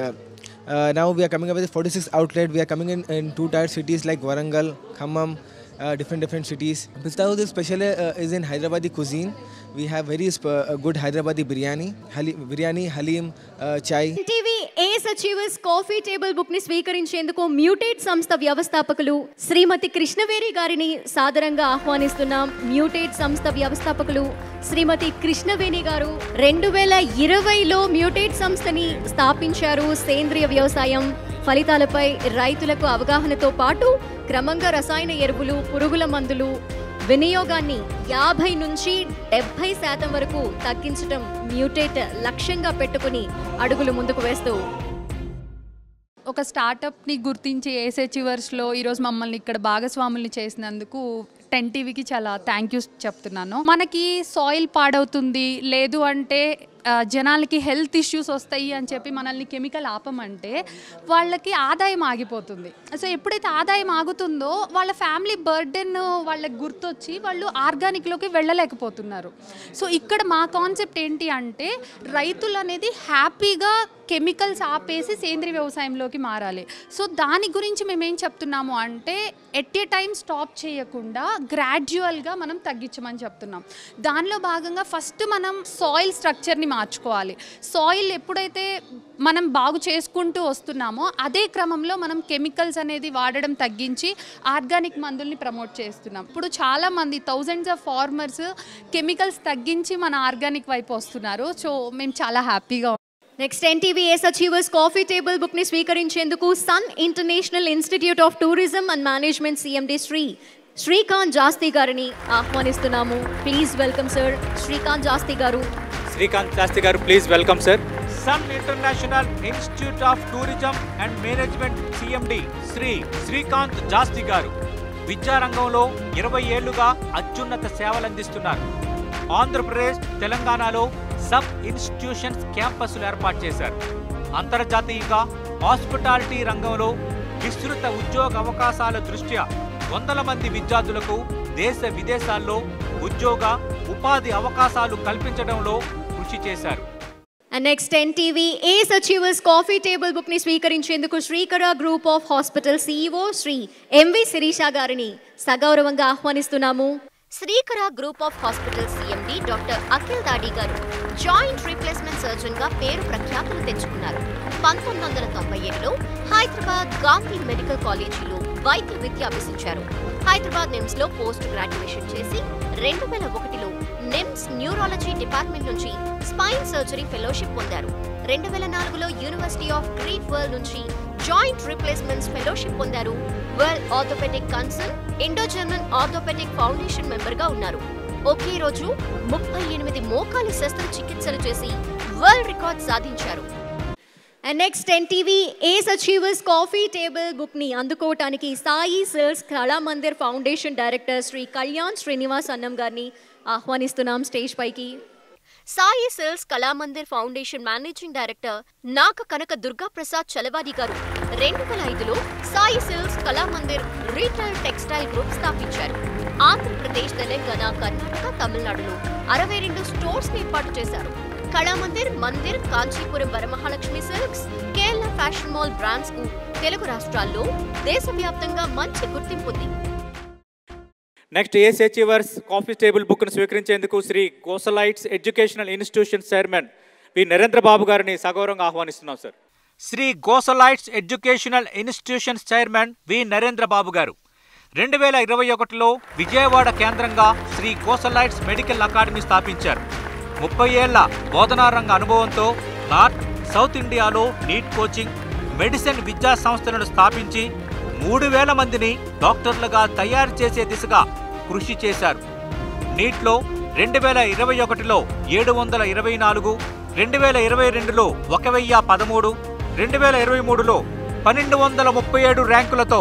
now we are coming up with 46 outlets. We are coming in 2 tier cities like Warangal, Khammam, different cities. Pista House is in Hyderabadi cuisine. We have very good Hyderabadi biryani, halim, chai. TV ace achievers coffee table book ని స్వీకరించేందుకు mutate సంస్థ వ్యవస్థాపకులు శ్రీమతి కృష్ణవేణి గారిని సాదరంగా ఆహ్వానిస్తున్నాం. Mutate సంస్థ వ్యవస్థాపకులు శ్రీమతి కృష్ణవేణి గారు 2020లో మ్యూటేట్ సంస్థని స్థాపించారు. సేంద్రియ వ్యవసాయం ఫలితాలపై రైతులకు అవగాహనతో పాటు క్రమంగా రసాయన ఎరువులు, పురుగుల మందులు వినియోగాన్ని 50 నుంచి 70% వరకు తగ్గించడం మ్యూటేట్ లక్ష్యంగా పెట్టుకుని అడుగులు ముందుకు వేస్తూ ఒక స్టార్టప్ని గుర్తించి ఏస్ అచీవర్స్లో ఈరోజు మమ్మల్ని ఇక్కడ భాగస్వాముల్ని చేసినందుకు 10 టీవీకి చాలా థ్యాంక్ యూ చెప్తున్నాను. మనకి సాయిల్ పాడవుతుంది, లేదు అంటే జనాలకి హెల్త్ ఇష్యూస్ వస్తాయి అని చెప్పి మనల్ని కెమికల్ ఆపమంటే వాళ్ళకి ఆదాయం ఆగిపోతుంది. సో ఎప్పుడైతే ఆదాయం ఆగుతుందో వాళ్ళ ఫ్యామిలీ బర్డెన్ వాళ్ళకి గుర్తొచ్చి వాళ్ళు ఆర్గానిక్లోకి వెళ్ళలేకపోతున్నారు. సో ఇక్కడ మా కాన్సెప్ట్ ఏంటి అంటే రైతులు అనేది హ్యాపీగా కెమికల్స్ ఆపేసి సేంద్రీయ వ్యవసాయంలోకి మారాలి. సో దాని గురించి మేమేం చెప్తున్నాము అంటే ఎట్ ఏ టైం స్టాప్ చేయకుండా గ్రాడ్యువల్గా మనం తగ్గించమని చెప్తున్నాం. దానిలో భాగంగా ఫస్ట్ మనం సాయిల్ స్ట్రక్చర్ని మార్చుకోవాలి. సాయిల్ ఎప్పుడైతే మనం బాగు చేసుకుంటూ వస్తున్నామో అదే క్రమంలో మనం కెమికల్స్ అనేది వాడడం తగ్గించి ఆర్గానిక్ మందుల్ని ప్రమోట్ చేస్తున్నాం. ఇప్పుడు చాలామంది థౌజండ్స్ ఆఫ్ ఫార్మర్స్ కెమికల్స్ తగ్గించి మన ఆర్గానిక్ వైపు వస్తున్నారు. సో మేము చాలా హ్యాపీగా. Next NTV ACE Achievers coffee table బుక్ని స్వీకరించేందుకు sun international institute of tourism and management CMD Srikanth Jasti గారిని ఆహ్వానిస్తున్నాము. Please welcome sir. Srikanth Jasti గారు. శ్రీకాంత్ జాస్తి గారు please welcome sir. Sun international institute of tourism and management CMD Srikanth Jasti గారు విద్యారంగంలో 20 ఏళ్లుగా అత్యున్నత సేవలు అందిస్తున్నారు. ఆంధ్రప్రదేశ్, తెలంగాణలో సబ్ ఇన్స్టిట్యూషన్స్ క్యాంపస్లు ఏర్పాటు చేశారు. అంతర్జాతీయంగా హాస్పిటాలిటీ రంగంలో విస్తృత ఉద్యోగ అవకాశాల దృష్ట్యా వందల మంది విద్యార్థులకు దేశ విదేశాల్లో ఉద్యోగ ఉపాధి అవకాశాలు కల్పించడంలో కృషి చేశారు. Next NTV ACE Achievers coffee table బుక్ని స్వీకరించేందుకు Srikara group of hospital CEO Shri MV Sirisha గారిని సగౌరవంగా ఆహ్వానిస్తున్నాము. Srikara group of hospital CMD doctor Akhil Dadi గారు జాయింట్ రీప్లేస్మెంట్ సర్జన్ గా పేరు ప్రఖ్యాతులు తెచ్చుకున్నారు. 1997లో హైదరాబాద్ గాంధీ మెడికల్ కాలేజీలో వైద్య విద్య అభ్యసించారు. హైదరాబాద్ నిమ్స్ లో పోస్ట్ గ్రాడ్యుయేషన్ చేసి 2001లో నిమ్స్ న్యూరాలజీ డిపార్ట్మెంట్ నుంచి స్పైన్ సర్జరీ ఫెలోషిప్ పొందారు. 2004లో యూనివర్సిటీ ఆఫ్ గ్రేట్ వరల్డ్ నుంచి జాయింట్ రీప్లేస్మెంట్స్ ఫెలోషిప్ పొందారు. World orthopaedic concern Indo German orthopaedic foundation member గా ఉన్నారు. ఒకే రోజు 38 మోకాలి శస్త్రచికిత్సలు చేసి వరల్డ్ రికార్డ్ సాధించారు. Next NTV ACE Achievers coffee table బుక్ని అందుకోవటానికి Sai sells Kalamandir foundation director Shri Kalyan Srinivas Annam గారిని ఆహ్వానిస్తున్నాం స్టేజ్ పైకి. Sai sells Kalamandir foundation managing director నాక కనక దుర్గా ప్రసాద్ చలవాడి గారు 2005లో Sai sells Kalamandir retail textile group స్థాపించారు. ఆంధ్రప్రదేశ్, తెలంగాణ, కర్ణాటక, తమిళనాడులో 62 స్టోర్స్ ఏర్పాటు చేశారు. Kalamandir, Mandir, Kanchipuram Varamahalakshmi silks, Kerala fashion mall brands కు తెలుగు రాష్ట్రాల్లో దేశవ్యాప్తంగా మంచి గుర్తింపు ఉంది. Next ACE Achievers coffee table బుక్ను స్వీకరించేందుకు Shri Gosalites educational institution chairman V Narendra Babu గారిని సగౌరవంగా ఆహ్వానిస్తున్నాం sir. Shri Gosalites educational institutions chairman V Narendra Babu గారు 2021లో విజయవాడ కేంద్రంగా శ్రీ గోసలైట్స్ మెడికల్ అకాడమీ స్థాపించారు. 30 ఏళ్ల బోధనా రంగ అనుభవంతో నార్త్, సౌత్ ఇండియాలో నీట్ కోచింగ్, మెడిసిన్ విద్యా సంస్థలను స్థాపించి 3000 మందిని డాక్టర్లుగా తయారు చేసే దిశగా కృషి చేశారు. నీట్లో 2021లో 724, 2022లో 1013, 2023లో 1237 ర్యాంకులతో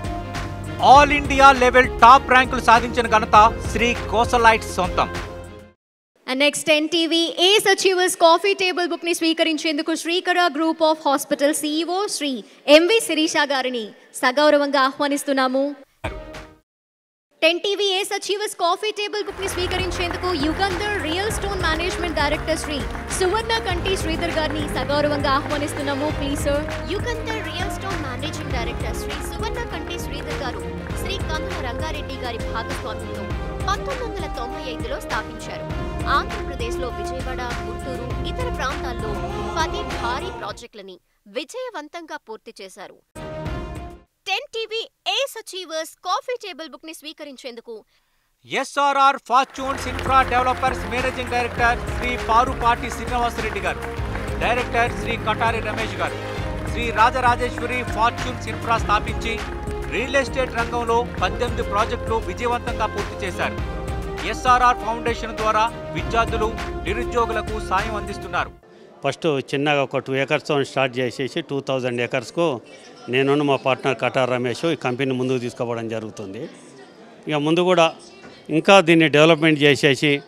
ఆల్ ఇండియా లెవెల్ టాప్ ర్యాంకులు సాధించిన ఘనత శ్రీ గోసలైట్స్ సొంతం. Next NTV ACE Achievers coffee table బుక్ని స్వీకరించేందుకు Srikara group of hospital CEO Shri MV Sirisha గారిని సగౌరవంగా ఆహ్వానిస్తున్నాము. NTV ACE Achievers coffee table బుక్ని స్వీకరించేందుకు Yugandhar real stone management director Shri Suvarna Kanti Sridhar గారిని సగౌరవంగా ఆహ్వానిస్తున్నాము. Please sir. Yugandhar real stone managing director Shri Suvarna Kanti Sridhar గారు శ్రీ కందుల రంగారెడ్డి గారి భాగస్వామ్యంతో 1995లో స్థాపించారు. ఆంధ్రప్రదేశ్లో విజయవాడ, గుంటూరు, ఇతర ప్రాంతాల్లో 10 భారీ ప్రాజెక్టులని విజయవంతంగా పూర్తి చేశారు. 10TV ACE Achievers coffee table book ని స్వీకరించేందుకు SRR fortunes infra developers managing director Shri Parupati Srinivasa Reddy గారు, డైరెక్టర్ శ్రీ కటారి రమేష్ గారు, శ్రీ రాజరాజేశ్వరి ఫార్చ్యూన్స్ ఇన్ఫ్రా స్థాపించి రియల్ ఎస్టేట్ రంగంలో 18 ప్రాజెక్టులు విజయవంతంగా పూర్తి చేశారు. SRR ఫౌండేషన్ ద్వారా విద్యార్థులు, నిరుద్యోగులకు సాయం అందిస్తున్నారు. ఫస్ట్ చిన్నగా ఒక 2 ఏకర్స్తో స్టార్ట్ చేసేసి 2000 ఏకర్స్కు నేను మా పార్ట్నర్ కటార్ రమేష్ ఈ కంపెనీ ముందుకు తీసుకుపోవడం జరుగుతుంది. ఇక ముందు కూడా ఇంకా దీన్ని డెవలప్మెంట్ చేసేసి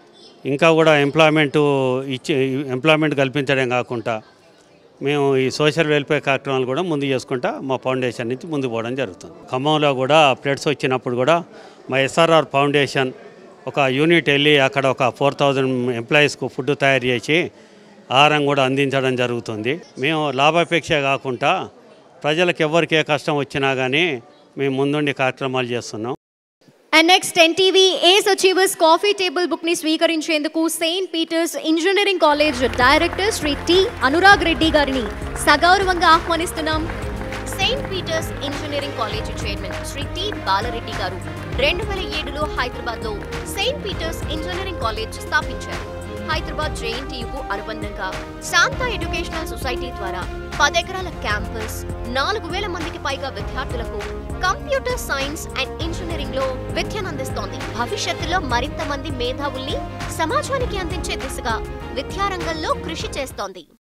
ఇంకా కూడా ఎంప్లాయ్మెంట్ కల్పించడం కాకుండా మేము ఈ సోషల్ వెల్ఫేర్ కార్యక్రమాలు కూడా ముందు చేసుకుంటా మా ఫౌండేషన్ నుంచి ముందు పోవడం జరుగుతుంది. ఖమ్మంలో కూడా ఫ్లడ్స్ వచ్చినప్పుడు కూడా మా SRR ఫౌండేషన్ ఒక యూనిట్ వెళ్ళి అక్కడ ఒక 4000 ఎంప్లాయీస్కు ఫుడ్ తయారు చేసి ఆహారం కూడా అందించడం జరుగుతుంది. మేము లాభాపేక్ష కాకుండా ప్రజలకు ఎవరికి ఏ కష్టం వచ్చినా కానీ మేము ముందుండి కార్యక్రమాలు చేస్తున్నాం. And next 10TV Ace Achievers Coffee Table book ni స్వీకరించేందుకు saint Peter's engineering college director Shri T Anurag Reddy గారిని సగౌరవంగా ఆహ్వానిస్తున్నాం. Saint Peter's engineering college chairman Shri T Bala Reddy గారు 2007లో హైదరాబాద్లో సెయింట్ పీటర్స్ ఇంజనీరింగ్ కాలేజ్ స్థాపించారు. హైదరాబాద్ JNTUకు అనుబంధంగా శాంతా ఎడ్యుకేషనల్ సొసైటీ ద్వారా 10 ఎకరాల క్యాంపస్ 4000 మందికి పైగా విద్యార్థులకు కంప్యూటర్ సైన్స్ అండ్ ఇంజనీరింగ్ లో విద్యనందిస్తోంది. భవిష్యత్తులో మరింత మంది మేధావుల్ని సమాజానికి అందించే దిశగా విద్యారంగంలో కృషి చేస్తోంది.